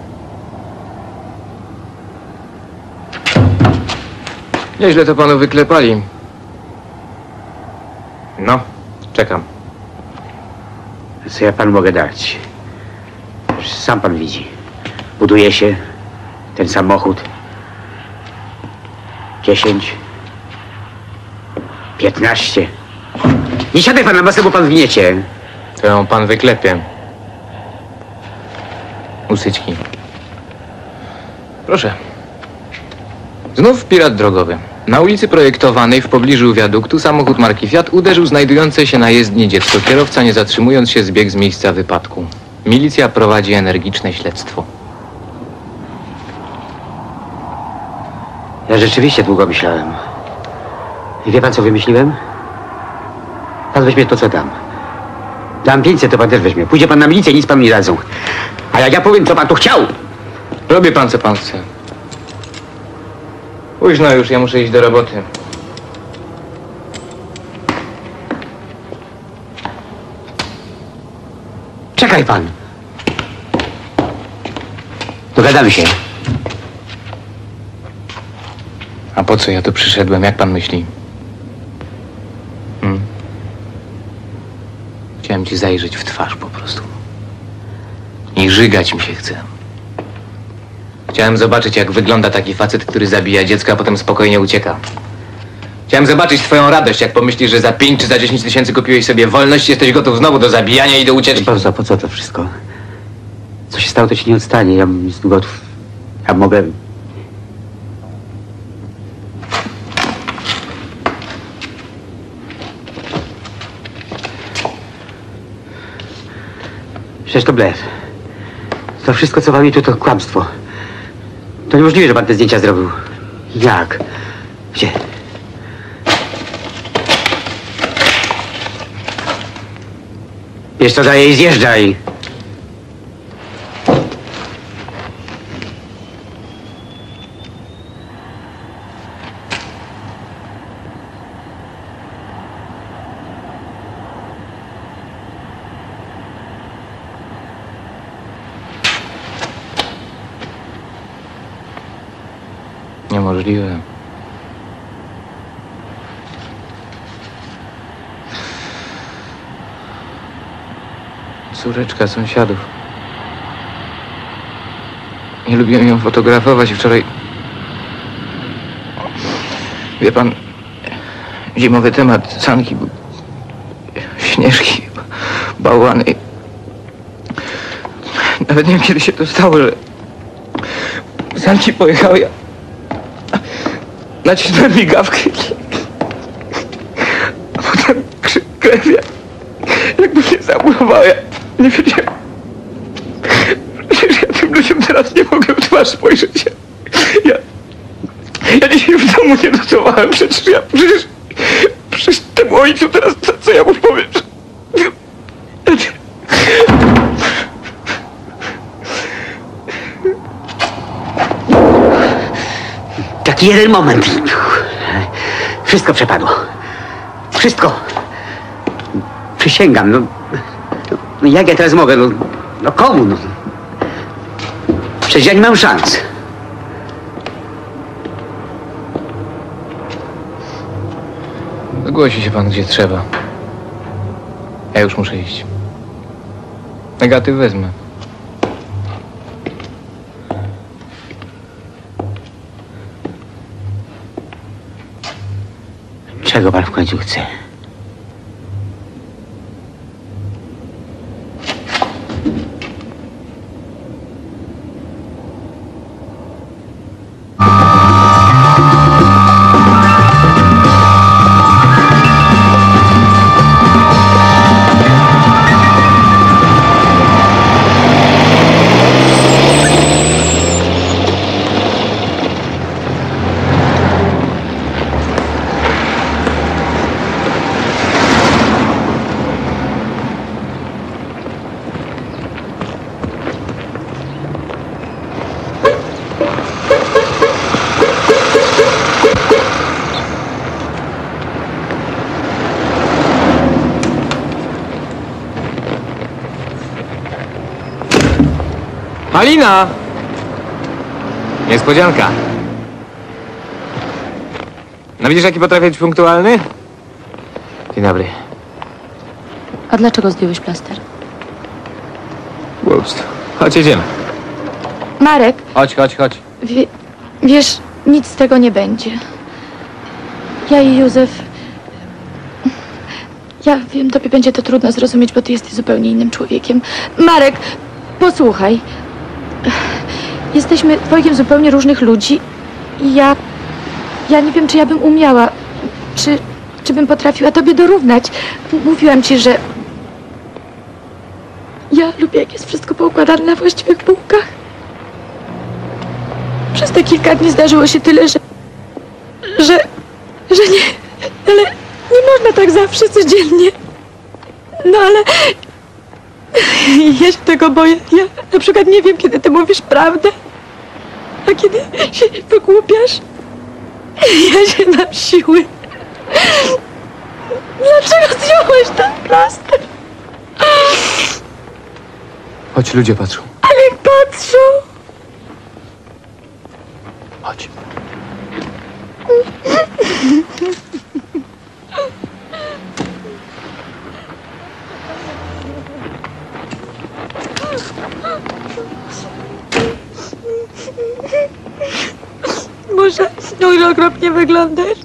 Nieźle to panu wyklepali. No, czekam. Co ja panu mogę dać? Sam pan widzi. Buduje się ten samochód. Dziesięć. Piętnaście. Nie siadaj pan na masę, bo pan wgniecie. To ją pan wyklepie. Usyczki. Proszę. Znów pirat drogowy. Na ulicy projektowanej w pobliżu wiaduktu samochód marki Fiat uderzył znajdujące się na jezdni dziecko. Kierowca, nie zatrzymując się, zbiegł z miejsca wypadku. Milicja prowadzi energiczne śledztwo. Ja rzeczywiście długo myślałem. I wie pan, co wymyśliłem? Pan weźmie to, co dam. Dam pięćset, to pan też weźmie. Pójdzie pan na milicję, nic panu nie dadzą. A jak ja powiem, co pan tu chciał? Robi pan, co pan chce. Późno już, ja muszę iść do roboty. Czekaj pan. Dogadamy się. A po co ja tu przyszedłem, jak pan myśli? Hmm? Chciałem ci zajrzeć w twarz po prostu. I żygać mi się chce. Chciałem zobaczyć, jak wygląda taki facet, który zabija dziecko, a potem spokojnie ucieka. Chciałem zobaczyć twoją radość, jak pomyślisz, że za pięć czy za dziesięć tysięcy kupiłeś sobie wolność, jesteś gotów znowu do zabijania i do ucieczki. Po, po co to wszystko? Co się stało, to ci nie odstanie. Ja jestem gotów. Ja mogę... Przecież to blef. To wszystko, co wam tu, to kłamstwo. To niemożliwe, że pan te zdjęcia zrobił. Jak? Gdzie? Wiesz co, daje i zjeżdżaj. Niemożliwe. Córeczka sąsiadów. Nie lubiłem ją fotografować wczoraj. Wie pan, zimowy temat, sanki, śnieżki, bałwany. Nawet nie wiem, kiedy się to stało, że sanki pojechały. Nacisnąłem migawkę, a potem krzyk krew, jakby mnie zamurowało. Ja nie wiedziałem. Przecież ja tym ludziom teraz nie mogę w twarz spojrzeć. Ja, ja dzisiaj w domu nie nocowałem. Przecież ja, przecież, przecież temu ojcu teraz, co, co ja mu powiem? Taki jeden moment. Wszystko przepadło. Wszystko. Przysięgam, no, no jak ja teraz mogę, no, no komu, no? Przecież ja nie mam szans. Zgłosi się pan, gdzie trzeba. Ja już muszę iść. Negatyw wezmę. Czego pan w końcu chce? Malina! Niespodzianka. No widzisz, jaki potrafię być punktualny? Dzień dobry. A dlaczego zdjąłeś plaster? Głupstwo. Chodź, jedziemy. Marek, Chodź, chodź, chodź. wie, wiesz, nic z tego nie będzie. Ja i Józef... Ja wiem, tobie będzie to trudno zrozumieć, bo ty jesteś zupełnie innym człowiekiem. Marek, posłuchaj. Jesteśmy dwojgiem zupełnie różnych ludzi i ja... Ja nie wiem, czy ja bym umiała, czy, czy bym potrafiła tobie dorównać. Mówiłam ci, że... Ja lubię, jak jest wszystko poukładane na właściwych półkach. Przez te kilka dni zdarzyło się tyle, że... Że... Że nie... Ale nie można tak zawsze, codziennie. No ale... Ja się tego boję. Ja na przykład nie wiem, kiedy ty mówisz prawdę, a kiedy się wygłupiasz. Ja się dam siły. Dlaczego zdjąłeś ten plaster? Chodź, ludzie patrzą. Ale patrzą. Chodź. Boże, no ile okropnie wyglądasz.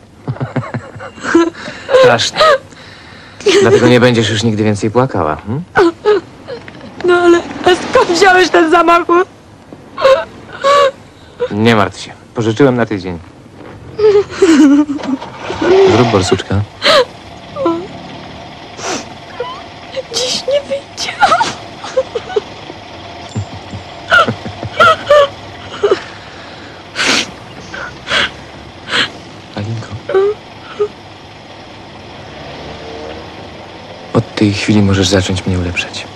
Strasznie. Dlatego nie będziesz już nigdy więcej płakała. Hm? No ale, a skąd wziąłeś ten samochód? Nie martw się. Pożyczyłem na tydzień. Zrób borsuczka. Dziś nie wyjdzie. Alinko. Od tej chwili możesz zacząć mnie ulepszać.